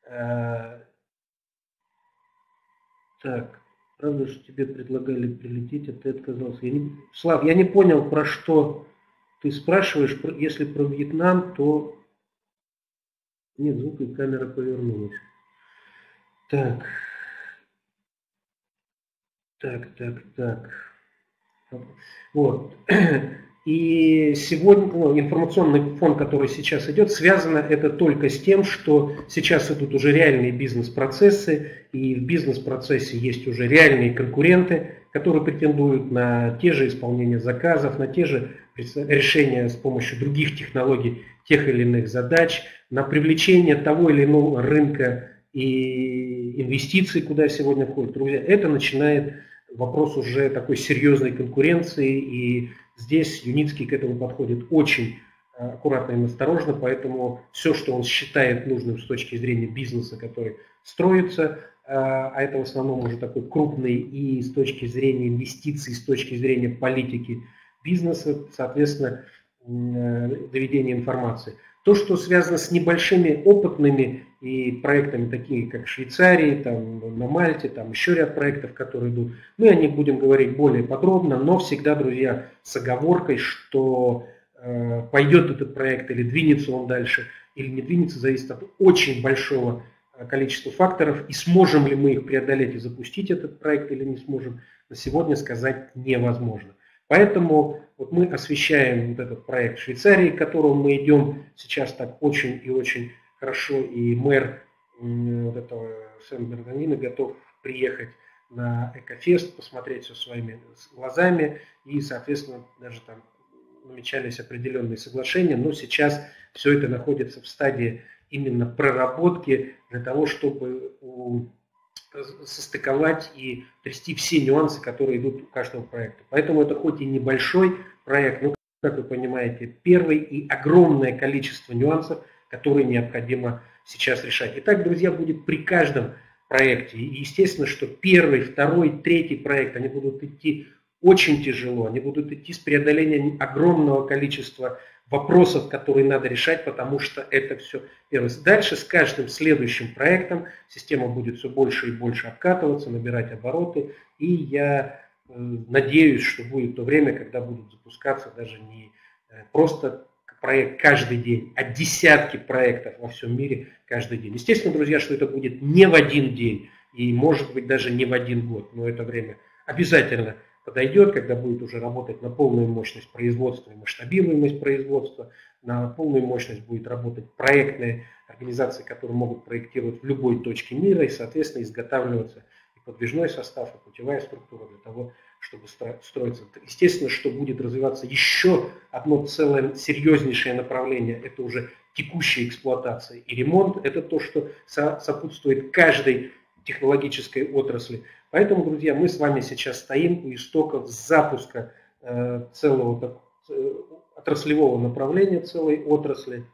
Так, правда, что тебе предлагали прилететь, а ты отказался. Слав, я не понял, про что ты спрашиваешь. Если про Вьетнам, то... Нет звука, и камера повернулась. Так. Вот. И сегодня информационный фон, который сейчас идет, связано это только с тем, что сейчас идут уже реальные бизнес-процессы, и в бизнес-процессе есть уже реальные конкуренты, которые претендуют на те же исполнения заказов, на те же решения с помощью других технологий тех или иных задач, на привлечение того или иного рынка и инвестиций, куда сегодня входят. Друзья, это начинает вопрос уже такой серьезной конкуренции, и здесь Юницкий к этому подходит очень аккуратно и осторожно, поэтому все, что он считает нужным с точки зрения бизнеса, который строится, а это в основном уже такой крупный и с точки зрения инвестиций, с точки зрения политики бизнеса, соответственно, доведение информации. То, что связано с небольшими опытными и проектами, такие как в Швейцарии, там, на Мальте, там еще ряд проектов, которые идут, мы о них будем говорить более подробно, но всегда, друзья, с оговоркой, что пойдет этот проект или двинется он дальше, или не двинется, зависит от очень большого количества факторов, и сможем ли мы их преодолеть и запустить этот проект или не сможем, на сегодня сказать невозможно. Поэтому вот мы освещаем вот этот проект в Швейцарии, к которому мы идем сейчас так очень и очень хорошо, и мэр вот этого Сен-Бернардино готов приехать на Экофест, посмотреть все своими глазами, и, соответственно, даже там намечались определенные соглашения, но сейчас все это находится в стадии именно проработки для того, чтобы состыковать и трясти все нюансы, которые идут у каждого проекта. Поэтому это хоть и небольшой проект, но, как вы понимаете, первый и огромное количество нюансов, которые необходимо сейчас решать. Итак, друзья, будет при каждом проекте. И естественно, что первый, второй, третий проект, они будут идти очень тяжело, они будут идти с преодолением огромного количества вопросов, которые надо решать, потому что это все первое. Дальше с каждым следующим проектом система будет все больше и больше обкатываться, набирать обороты. И я надеюсь, что будет то время, когда будут запускаться даже не просто проект каждый день, а десятки проектов во всем мире каждый день. Естественно, друзья, что это будет не в один день и, может быть, даже не в один год, но это время обязательно подойдет, когда будет уже работать на полную мощность производства и масштабируемость производства, на полную мощность будет работать проектные организации, которые могут проектировать в любой точке мира и, соответственно, изготавливаться и подвижной состав, и путевая структура для того, чтобы строиться. Естественно, что будет развиваться еще одно целое серьезнейшее направление, это уже текущая эксплуатация и ремонт, это то, что сопутствует каждой технологической отрасли. Поэтому, друзья, мы с вами сейчас стоим у истоков запуска целого отраслевого направления, целой отрасли.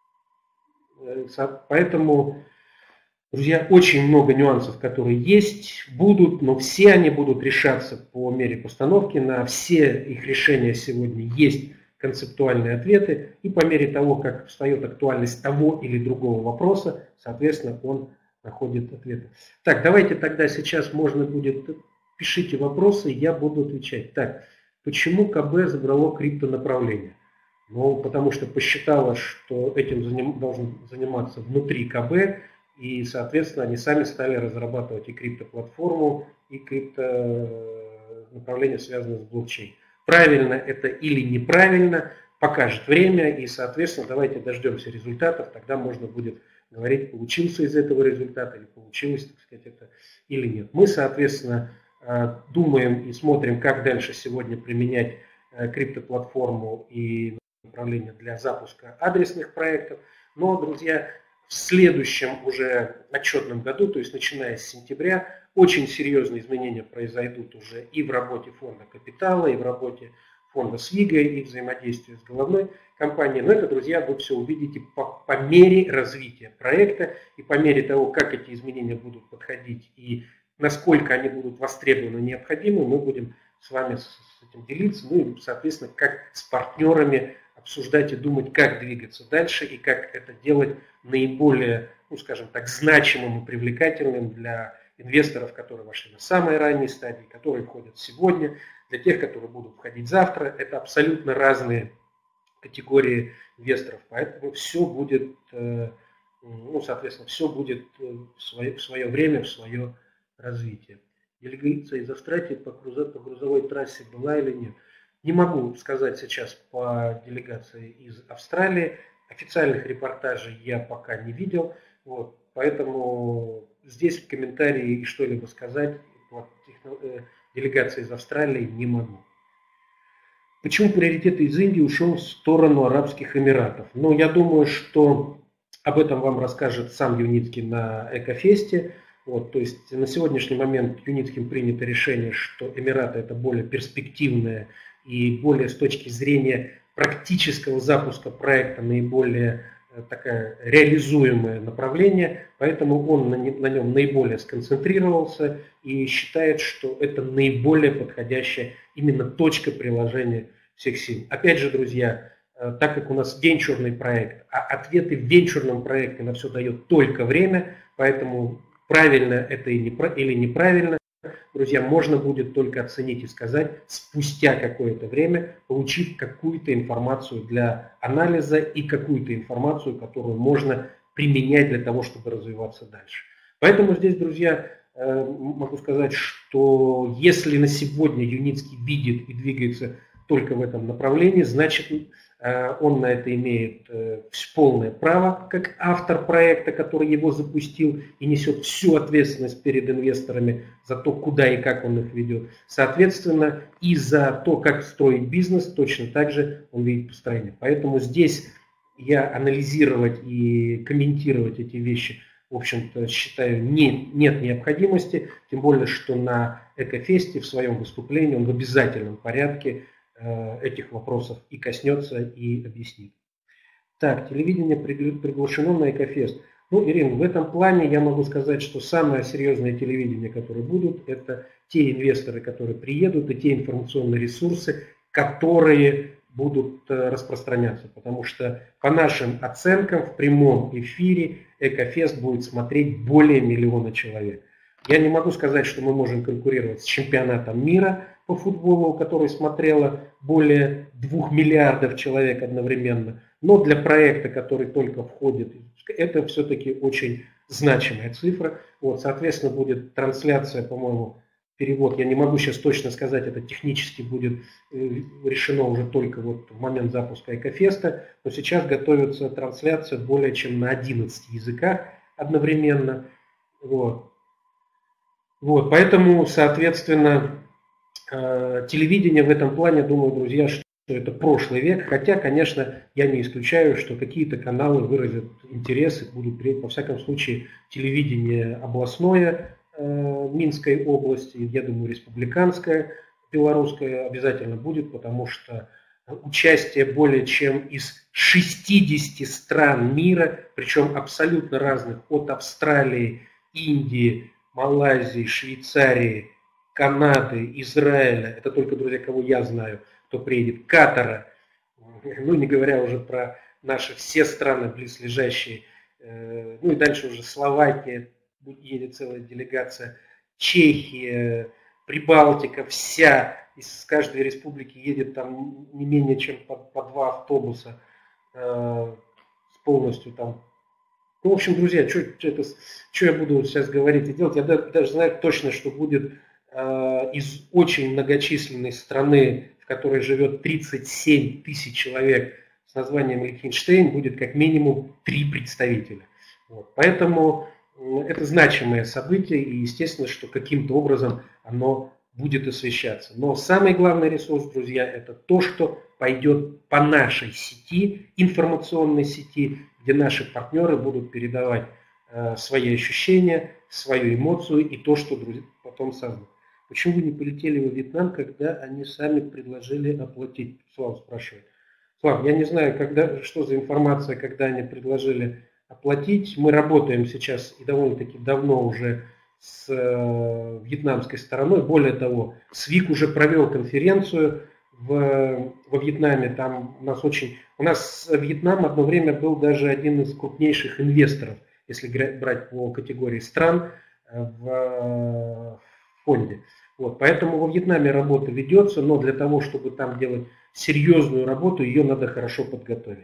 Поэтому, друзья, очень много нюансов, которые есть, будут, но все они будут решаться по мере постановки. На все их решения сегодня есть концептуальные ответы. И по мере того, как встает актуальность того или другого вопроса, соответственно, он находит ответы. Так, давайте тогда сейчас можно будет, пишите вопросы, я буду отвечать. Так, почему КБ забрало криптонаправление? Ну, потому что посчитала, что этим должен заниматься внутри КБ, и, соответственно, они сами стали разрабатывать и криптоплатформу, и криптонаправление, связанное с блокчейн. Правильно это или неправильно, покажет время, и, соответственно, давайте дождемся результатов, тогда можно будет говорить, получился из этого результата или получилось, так сказать, это или нет. Мы, соответственно, думаем и смотрим, как дальше сегодня применять криптоплатформу и направление для запуска адресных проектов. Но, друзья, в следующем уже отчетном году, то есть начиная с сентября, очень серьезные изменения произойдут уже и в работе фонда капитала, и в работе фонда СВИГа, и взаимодействии с головной компанией. Но это, друзья, вы все увидите по мере развития проекта и по мере того, как эти изменения будут подходить и насколько они будут востребованы и необходимы, мы будем с вами с этим делиться, ну и, соответственно, как с партнерами обсуждать и думать, как двигаться дальше и как это делать наиболее, ну, скажем так, значимым и привлекательным для инвесторов, которые вошли на самые ранние стадии, которые входят сегодня, для тех, которые будут входить завтра. Это абсолютно разные категории инвесторов, поэтому все будет, ну, соответственно, все будет в свое время, в свое развитие. Делегация из Австралии по грузовой трассе была или нет? Не могу сказать сейчас по делегации из Австралии. Официальных репортажей я пока не видел. Вот, поэтому здесь в комментарии что-либо сказать по делегации из Австралии не могу. Почему приоритет из Индии ушел в сторону Арабских Эмиратов? Ну, я думаю, что об этом вам расскажет сам Юницкий на Экофесте. Вот, то есть на сегодняшний момент Юницким принято решение, что Эмираты это более перспективное и более с точки зрения практического запуска проекта наиболее такое реализуемое направление, поэтому он на нем наиболее сконцентрировался и считает, что это наиболее подходящая именно точка приложения всех сил. Опять же, друзья, так как у нас венчурный проект, а ответы в венчурном проекте на все дает только время, поэтому правильно это или неправильно, друзья, можно будет только оценить и сказать спустя какое-то время, получив какую-то информацию для анализа и какую-то информацию, которую можно применять для того, чтобы развиваться дальше. Поэтому здесь, друзья, могу сказать, что если на сегодня Юницкий видит и двигается только в этом направлении, значит, он на это имеет полное право, как автор проекта, который его запустил и несет всю ответственность перед инвесторами за то, куда и как он их ведет. Соответственно, и за то, как строить бизнес, точно так же он видит построение. Поэтому здесь я анализировать и комментировать эти вещи, в общем-то, считаю, нет необходимости, тем более, что на Экофесте в своем выступлении он в обязательном порядке этих вопросов и коснется, и объяснит. Так, телевидение приглашено на Экофест. Ну, Ирина, в этом плане я могу сказать, что самое серьезное телевидение, которое будут, это те инвесторы, которые приедут, и те информационные ресурсы, которые будут распространяться. Потому что по нашим оценкам в прямом эфире Экофест будет смотреть более 1 миллиона человек. Я не могу сказать, что мы можем конкурировать с чемпионатом мира по футболу, который смотрело более 2 миллиардов человек одновременно. Но для проекта, который только входит, это все-таки очень значимая цифра. Вот, соответственно, будет трансляция, по-моему, перевод, я не могу сейчас точно сказать, это технически будет решено уже только вот в момент запуска Экофеста, но сейчас готовится трансляция более чем на 11 языках одновременно. Вот, поэтому, соответственно, телевидение в этом плане, думаю, друзья, что это прошлый век, хотя, конечно, я не исключаю, что какие-то каналы выразят интерес и будут, во всяком случае, телевидение областное Минской области, я думаю, республиканское, белорусское обязательно будет, потому что участие более чем из 60 стран мира, причем абсолютно разных, от Австралии, Индии, Малайзии, Швейцарии, Канады, Израиля, это только, друзья, кого я знаю, кто приедет, Катара, ну не говоря уже про наши все страны близлежащие, ну и дальше уже Словакия, едет целая делегация, Чехия, Прибалтика, вся, из каждой республики едет там не менее чем по 2 автобуса с полностью там. Ну, в общем, друзья, что я буду сейчас говорить и делать, я даже знаю точно, что будет из очень многочисленной страны, в которой живет 37 тысяч человек с названием Лихтенштейн, будет как минимум 3 представителя. Вот. Поэтому это значимое событие, и естественно, что каким-то образом оно будет освещаться. Но самый главный ресурс, друзья, это то, что пойдет по нашей сети, информационной сети, где наши партнеры будут передавать свои ощущения, свою эмоцию и то, что друзья потом создадут. Почему вы не полетели во Вьетнам, когда они сами предложили оплатить? Слава спрашивает. Слава, я не знаю, что за информация, когда они предложили оплатить. Мы работаем сейчас и довольно-таки давно уже с вьетнамской стороной. Более того, СВИК уже провел конференцию во Вьетнаме. Там у нас Вьетнам одно время был даже один из крупнейших инвесторов, если брать по категории стран в фонде. Вот, поэтому во Вьетнаме работа ведется, но для того, чтобы там делать серьезную работу, ее надо хорошо подготовить.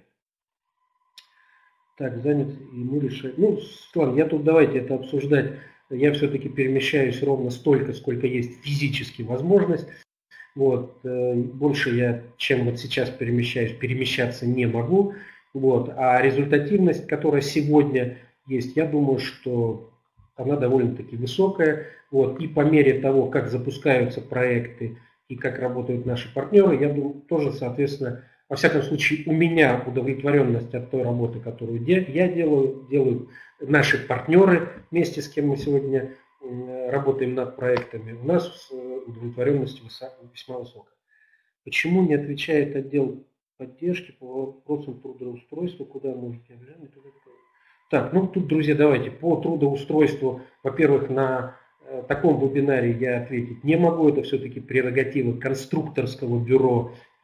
Так, занят, и мы решаем. Ну, ладно, давайте это обсуждать. Я все-таки перемещаюсь ровно столько, сколько есть физически возможность. Вот, больше я, чем вот сейчас перемещаться не могу. Вот, а результативность, которая сегодня есть, я думаю, что она довольно-таки высокая. Вот, и по мере того, как запускаются проекты и как работают наши партнеры, я думаю, тоже, соответственно, во всяком случае, у меня удовлетворенность от той работы, которую я делают наши партнеры, вместе с кем мы сегодня работаем над проектами, у нас удовлетворенность весьма высокая. Почему не отвечает отдел поддержки по вопросам трудоустройства, куда можете глянуть? Так, ну тут, друзья, давайте по трудоустройству, во-первых, на таком вебинаре я ответить не могу, это все-таки прерогатива конструкторского бюро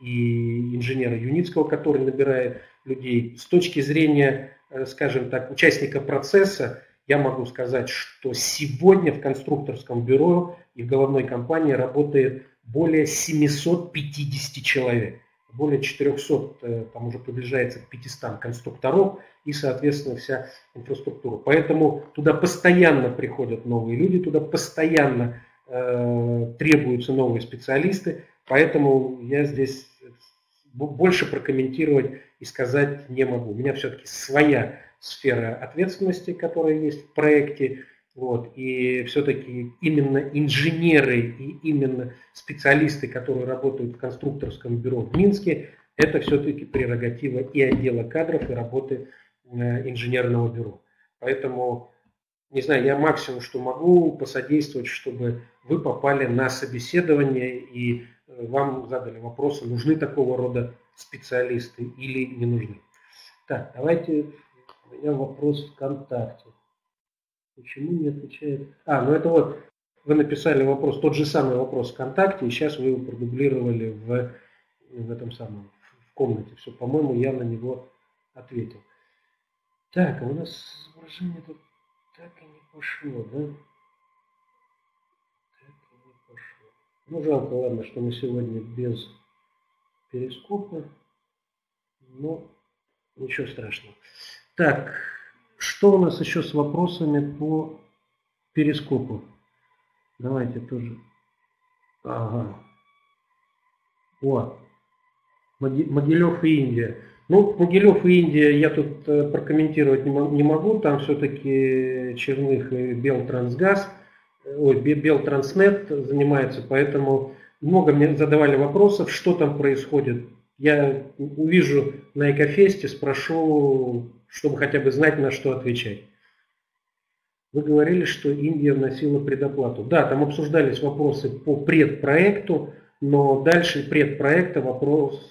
и инженера Юницкого, который набирает людей. С точки зрения, скажем так, участника процесса, я могу сказать, что сегодня в конструкторском бюро и в головной компании работает более 750 человек. Более 400, там уже приближается к 500 конструкторов и, соответственно, вся инфраструктура. Поэтому туда постоянно приходят новые люди, туда постоянно требуются новые специалисты. Поэтому я здесь больше прокомментировать и сказать не могу. У меня все-таки своя сфера ответственности, которая есть в проекте. Вот, и все-таки именно инженеры и именно специалисты, которые работают в конструкторском бюро в Минске, это все-таки прерогатива и отдела кадров, и работы инженерного бюро. Поэтому, не знаю, я максимум, что могу, посодействовать, чтобы вы попали на собеседование и вам задали вопросы, нужны такого рода специалисты или не нужны. Так, давайте, у меня вопрос ВКонтакте. Почему не отвечает? Ну это вот, вы написали вопрос, тот же самый вопрос ВКонтакте, и сейчас вы его продублировали в этом самом, в комнате. Все, по-моему, я на него ответил. Так, а у нас изображение тут так и не пошло, да? Так и не пошло. Ну, жалко, ладно, что мы сегодня без перископа, но ничего страшного. Так, что у нас еще с вопросами по перископу? Давайте тоже. Ага. Могилев и Индия. Ну, Могилев и Индия я тут прокомментировать не могу. Там все-таки Черных и Белтрансгаз, Белтранснет занимается, поэтому много мне задавали вопросов, что там происходит. Я увижу на Экофесте, спрошу, чтобы хотя бы знать, на что отвечать. Вы говорили, что Индия вносила предоплату. Да, там обсуждались вопросы по предпроекту, но дальше предпроекта вопрос,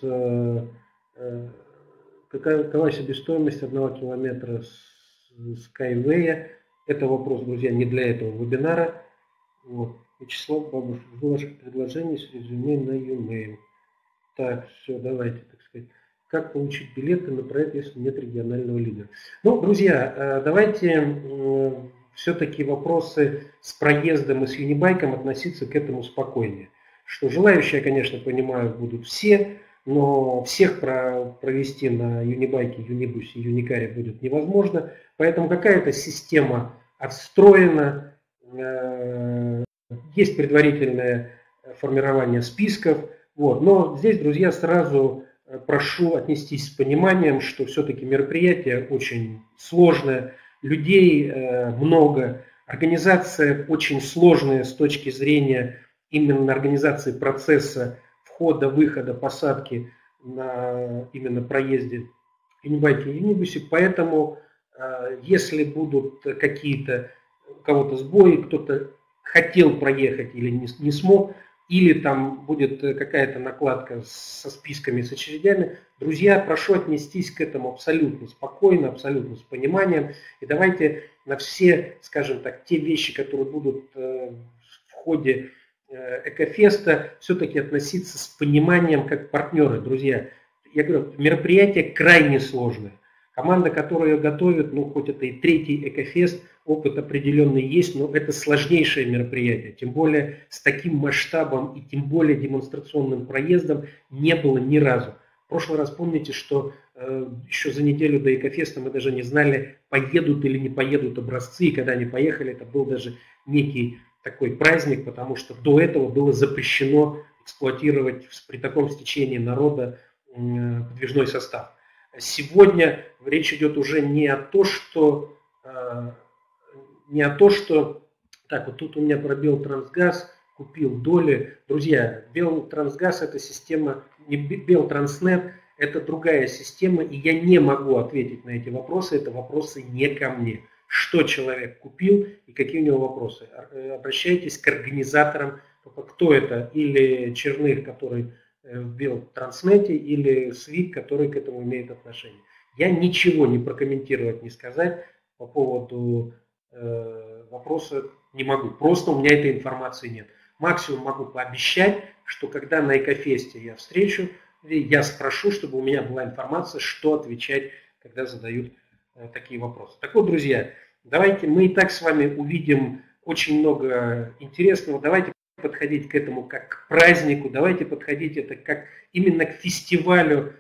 какова себестоимость 1 километра Skyway. Это вопрос, друзья, не для этого вебинара. Вот. Вячеслав Бабуш, жду ваших предложений с резюме на e-mail. Так, все, давайте, так сказать. Как получить билеты на проект, если нет регионального лидера? Ну, друзья, давайте все-таки вопросы с проездом и с юнибайком относиться к этому спокойнее. Что желающие, конечно, понимаю, будут все, но всех провести на юнибайке, юнибусе, юникаре будет невозможно. Поэтому какая-то система отстроена, есть предварительное формирование списков. Вот. Но здесь, друзья, сразу прошу отнестись с пониманием, что все-таки мероприятие очень сложное, людей много, организация очень сложная с точки зрения именно организации процесса входа, выхода, посадки на именно проезде юнибайке и юнибусе. Поэтому если будут какие-то у кого-то сбои, кто-то хотел проехать или не смог, или там будет какая-то накладка со списками, с очередями, друзья, прошу отнестись к этому абсолютно спокойно, абсолютно с пониманием. И давайте на все, скажем так, те вещи, которые будут в ходе Экофеста, все-таки относиться с пониманием как партнеры. Друзья, я говорю, мероприятие крайне сложное. Команда, которая ее готовит, ну хоть это и третий Экофест, опыт определенный есть, но это сложнейшее мероприятие. Тем более с таким масштабом и тем более демонстрационным проездом не было ни разу. В прошлый раз помните, что еще за неделю до Экофеста мы даже не знали, поедут или не поедут образцы. И когда они поехали, это был даже некий такой праздник, потому что до этого было запрещено эксплуатировать при таком стечении народа подвижной состав. Сегодня речь идет уже не о том, что так, вот тут у меня про Белтрансгаз, купил доли. Друзья, Белтрансгаз это система, не Белтранснет, это другая система, и я не могу ответить на эти вопросы, это вопросы не ко мне. Что человек купил и какие у него вопросы. Обращайтесь к организаторам, кто это, или Черных, который в Белтранснете, или СВИК, который к этому имеет отношение. Я ничего не прокомментировать, не сказать по поводу вопроса не могу. Просто у меня этой информации нет. Максимум могу пообещать, что когда на Экофесте я встречу я спрошу, чтобы у меня была информация, что отвечать, когда задают такие вопросы. Так вот, друзья, давайте мы и так с вами увидим очень много интересного. Давайте подходить к этому как к празднику, давайте подходить это как именно к фестивалю,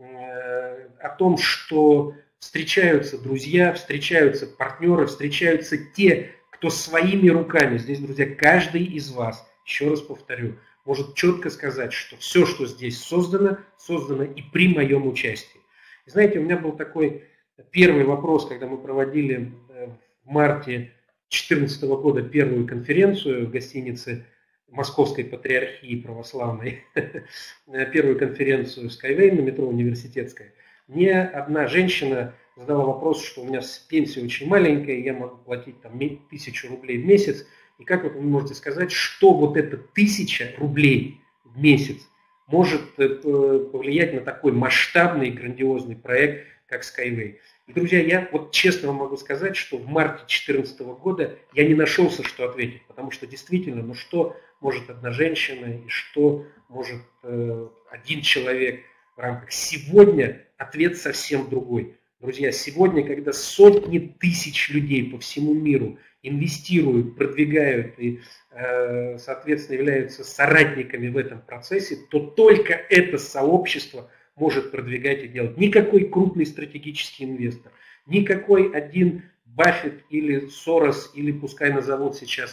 о том, что встречаются друзья, встречаются партнеры, встречаются те, кто своими руками, здесь, друзья, каждый из вас, еще раз повторю, может четко сказать, что все, что здесь создано, создано и при моем участии. И знаете, у меня был такой первый вопрос, когда мы проводили в марте 2014 года первую конференцию в гостинице Московской Патриархии Православной, первую конференцию Skyway на метро Университетская. Мне одна женщина задала вопрос, что у меня пенсия очень маленькая, я могу платить там 1000 рублей в месяц. И как вот вы можете сказать, что вот эта 1000 рублей в месяц может повлиять на такой масштабный и грандиозный проект, как Skyway? И, друзья, я вот честно вам могу сказать, что в марте 2014 года я не нашелся, что ответить, потому что действительно, ну что может одна женщина и что может один человек в рамках. Сегодня ответ совсем другой. Друзья, сегодня, когда сотни тысяч людей по всему миру инвестируют, продвигают и, соответственно, являются соратниками в этом процессе, то только это сообщество может продвигать и делать. Никакой крупный стратегический инвестор, никакой один Баффет или Сорос, или пускай назовут сейчас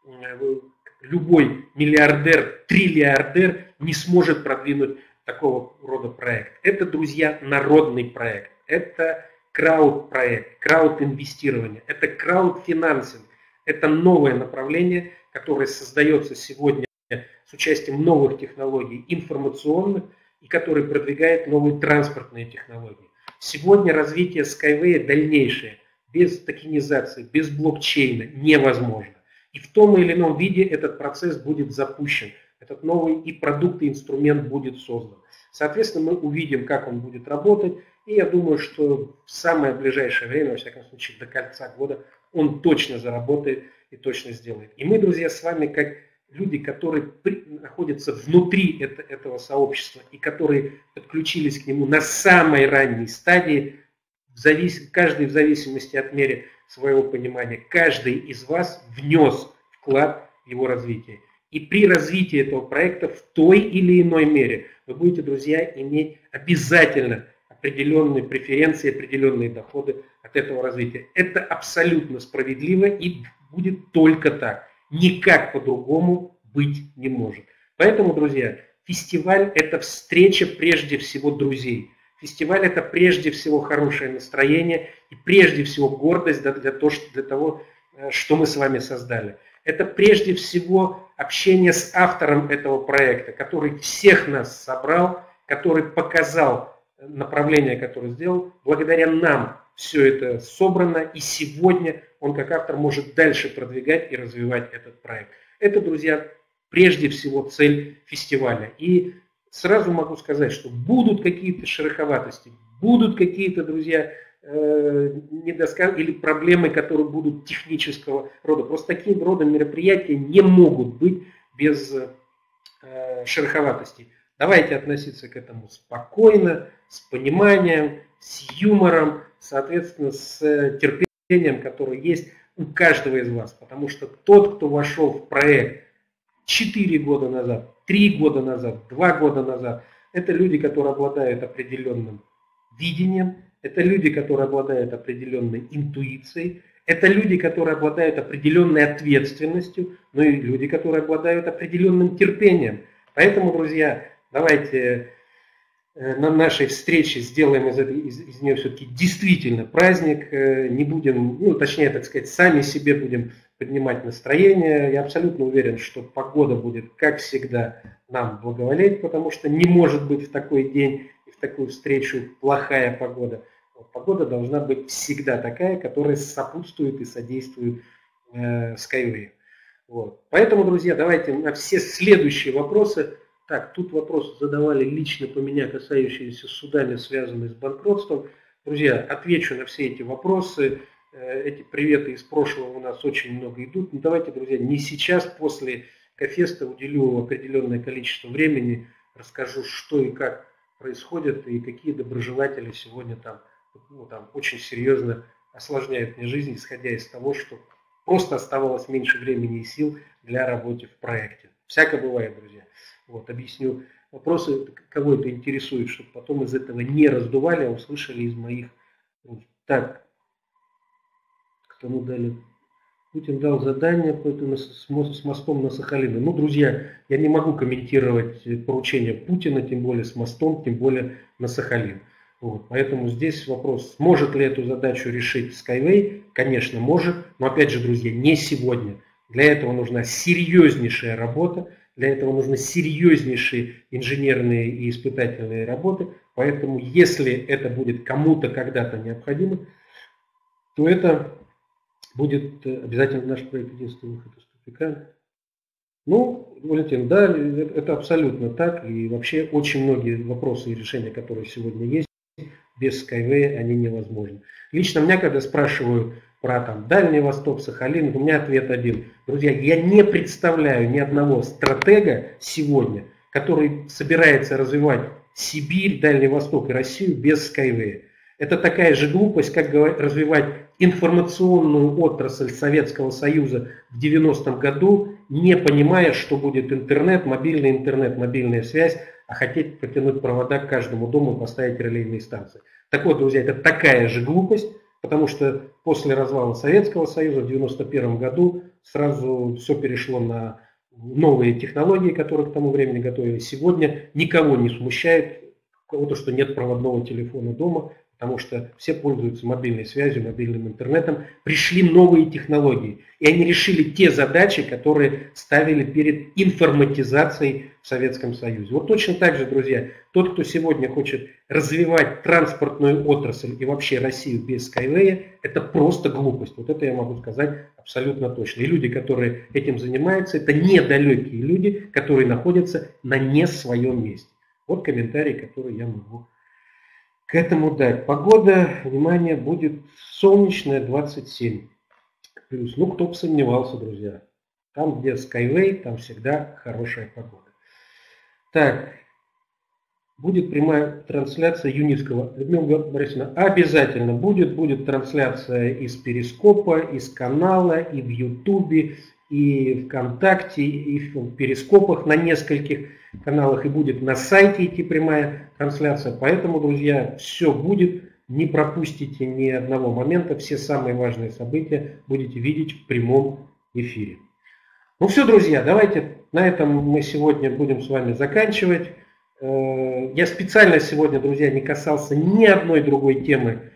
любой миллиардер, триллиардер не сможет продвинуть такого рода проект. Это, друзья, народный проект. Это крауд-проект, крауд-инвестирование, это крауд-финансинг. Это новое направление, которое создается сегодня с участием новых технологий информационных и который продвигает новые транспортные технологии. Сегодня развитие Skyway дальнейшее, без токенизации, без блокчейна невозможно. И в том или ином виде этот процесс будет запущен. Этот новый и продукт, и инструмент будет создан. Соответственно, мы увидим, как он будет работать. И я думаю, что в самое ближайшее время, во всяком случае до конца года, он точно заработает и точно сделает. И мы, друзья, с вами, как люди, которые находятся внутри этого сообщества и которые подключились к нему на самой ранней стадии, каждый в зависимости от меры своего понимания, каждый из вас внес вклад в его развитие. И при развитии этого проекта в той или иной мере вы будете, друзья, иметь обязательно определенные преференции, определенные доходы от этого развития. Это абсолютно справедливо и будет только так. Никак по-другому быть не может. Поэтому, друзья, фестиваль – это встреча прежде всего друзей. Фестиваль – это прежде всего хорошее настроение и прежде всего гордость для того, что мы с вами создали. Это прежде всего общение с автором этого проекта, который всех нас собрал, который показал направление, которое сделал. Благодаря нам все это собрано, и сегодня он как автор может дальше продвигать и развивать этот проект. Это, друзья, прежде всего цель фестиваля. И сразу могу сказать, что будут какие-то шероховатости, будут какие-то, друзья, недосказанности или проблемы, которые будут технического рода. Просто таким родом мероприятия не могут быть без шероховатостей. Давайте относиться к этому спокойно, с пониманием, с юмором, соответственно, с терпением, которое есть у каждого из вас. Потому что тот, кто вошел в проект 4 года назад, 3 года назад, 2 года назад, это люди, которые обладают определенным видением, это люди, которые обладают определенной интуицией, это люди, которые обладают определенной ответственностью, но и люди, которые обладают определенным терпением. Поэтому, друзья, давайте на нашей встрече сделаем из нее все-таки действительно праздник, не будем, точнее, так сказать, сами себе будем поднимать настроение. Я абсолютно уверен, что погода будет, как всегда, нам благоволеть, потому что не может быть в такой день и в такую встречу плохая погода. Погода должна быть всегда такая, которая сопутствует и содействует Skyway. Вот. Поэтому, друзья, давайте на все следующие вопросы. Так, тут вопросы задавали лично по меня, касающиеся судами, связанные с банкротством. Друзья, отвечу на все эти вопросы. Эти приветы из прошлого у нас очень много идут. Но давайте, друзья, не сейчас, после Кофеста уделю определенное количество времени, расскажу, что и как происходит и какие доброжелатели сегодня там, ну, там очень серьезно осложняют мне жизнь, исходя из того, что просто оставалось меньше времени и сил для работы в проекте. Всяко бывает, друзья. Вот, объясню вопросы, кого это интересует, чтобы потом из этого не раздували, а услышали из моих. Так, кому дали? Путин дал задание с мостом на Сахалине. Ну, друзья, я не могу комментировать поручение Путина, тем более с мостом, тем более на Сахалин. Вот. Поэтому здесь вопрос, может ли эту задачу решить Skyway? Конечно, может, но опять же, друзья, не сегодня. Для этого нужна серьезнейшая работа, для этого нужны серьезнейшие инженерные и испытательные работы. Поэтому, если это будет кому-то когда-то необходимо, то это будет обязательно наш проект «Единственный выход из тупика». Ну, Валентин, да, это абсолютно так. И вообще очень многие вопросы и решения, которые сегодня есть, без Skyway они невозможны. Лично меня, когда спрашивают про там, Дальний Восток, Сахалин, у меня ответ один. Друзья, я не представляю ни одного стратега сегодня, который собирается развивать Сибирь, Дальний Восток и Россию без Skyway. Это такая же глупость, как развивать информационную отрасль Советского Союза в 90-м году, не понимая, что будет интернет, мобильная связь, а хотеть протянуть провода к каждому дому и поставить релейные станции. Так вот, друзья, это такая же глупость, потому что после развала Советского Союза в 91 году сразу все перешло на новые технологии, которые к тому времени готовили. Сегодня никого не смущает то, что нет проводного телефона дома, потому что все пользуются мобильной связью, мобильным интернетом. Пришли новые технологии, и они решили те задачи, которые ставили перед информатизацией в Советском Союзе. Вот точно так же, друзья, тот, кто сегодня хочет развивать транспортную отрасль и вообще Россию без Skyway, это просто глупость. Вот это я могу сказать абсолютно точно. И люди, которые этим занимаются, это недалекие люди, которые находятся на не своем месте. Вот комментарий, который я могу к этому дать. Погода, внимание, будет солнечная 27 плюс. Ну, кто бы сомневался, друзья. Там, где Skyway, там всегда хорошая погода. Так, будет прямая трансляция Юницкого. Людмила Борисовна, обязательно будет. Будет трансляция из Перископа, из канала, и в Ютубе, и ВКонтакте, и в Перископах на нескольких каналах, и будет на сайте идти прямая трансляция. Поэтому, друзья, все будет. Не пропустите ни одного момента. Все самые важные события будете видеть в прямом эфире. Ну все, друзья, давайте на этом мы сегодня будем с вами заканчивать. Я специально сегодня, друзья, не касался ни одной другой темы,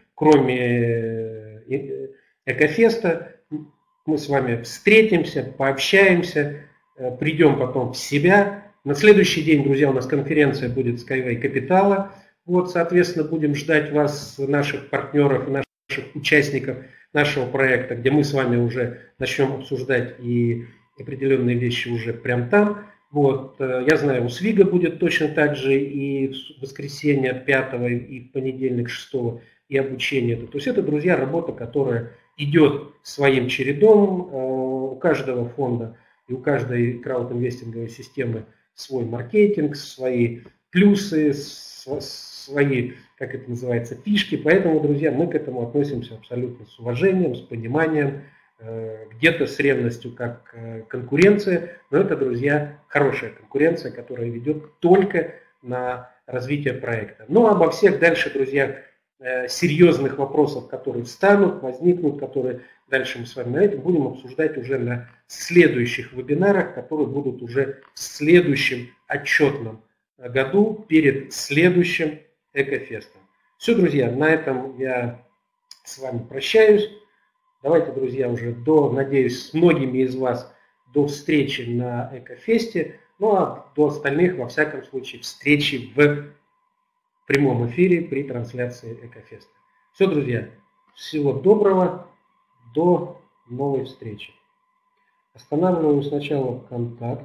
кроме Экофеста. Мы с вами встретимся, пообщаемся, придем потом в себя. На следующий день, друзья, у нас конференция будет Skyway Капитала. Вот, соответственно, будем ждать вас, наших партнеров, наших участников нашего проекта, где мы с вами уже начнем обсуждать и определенные вещи уже прям там. Вот, я знаю, у Свига будет точно так же и в воскресенье 5 и в понедельник 6 и обучение. То есть это, друзья, работа, которая идет своим чередом. У каждого фонда и у каждой краудинвестинговой системы свой маркетинг, свои плюсы, свои, как это называется, фишки. Поэтому, друзья, мы к этому относимся абсолютно с уважением, с пониманием, где-то с ревностью, как конкуренция. Но это, друзья, хорошая конкуренция, которая ведет только на развитие проекта. Но обо всех дальше, друзья, серьезных вопросов, которые встанут, возникнут, которые дальше мы с вами на этом будем обсуждать уже на следующих вебинарах, которые будут уже в следующем отчетном году перед следующим Экофестом. Все, друзья, на этом я с вами прощаюсь. Давайте, друзья, уже надеюсь, с многими из вас до встречи на Экофесте. Ну а до остальных, во всяком случае, встречи в прямом эфире при трансляции Экофеста. Все, друзья, всего доброго, до новой встречи. Останавливаю сначала контакт.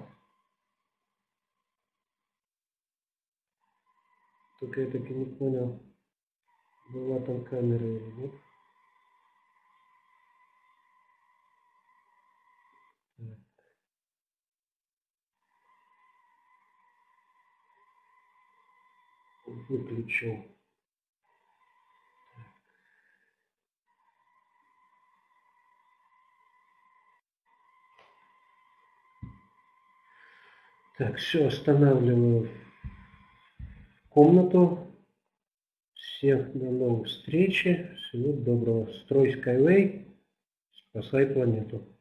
Только я так и не понял, была там камера или нет. выключил. Так, все, останавливаю комнату. Всех до новых встреч. Всего доброго. Строй Skyway. Спасай планету.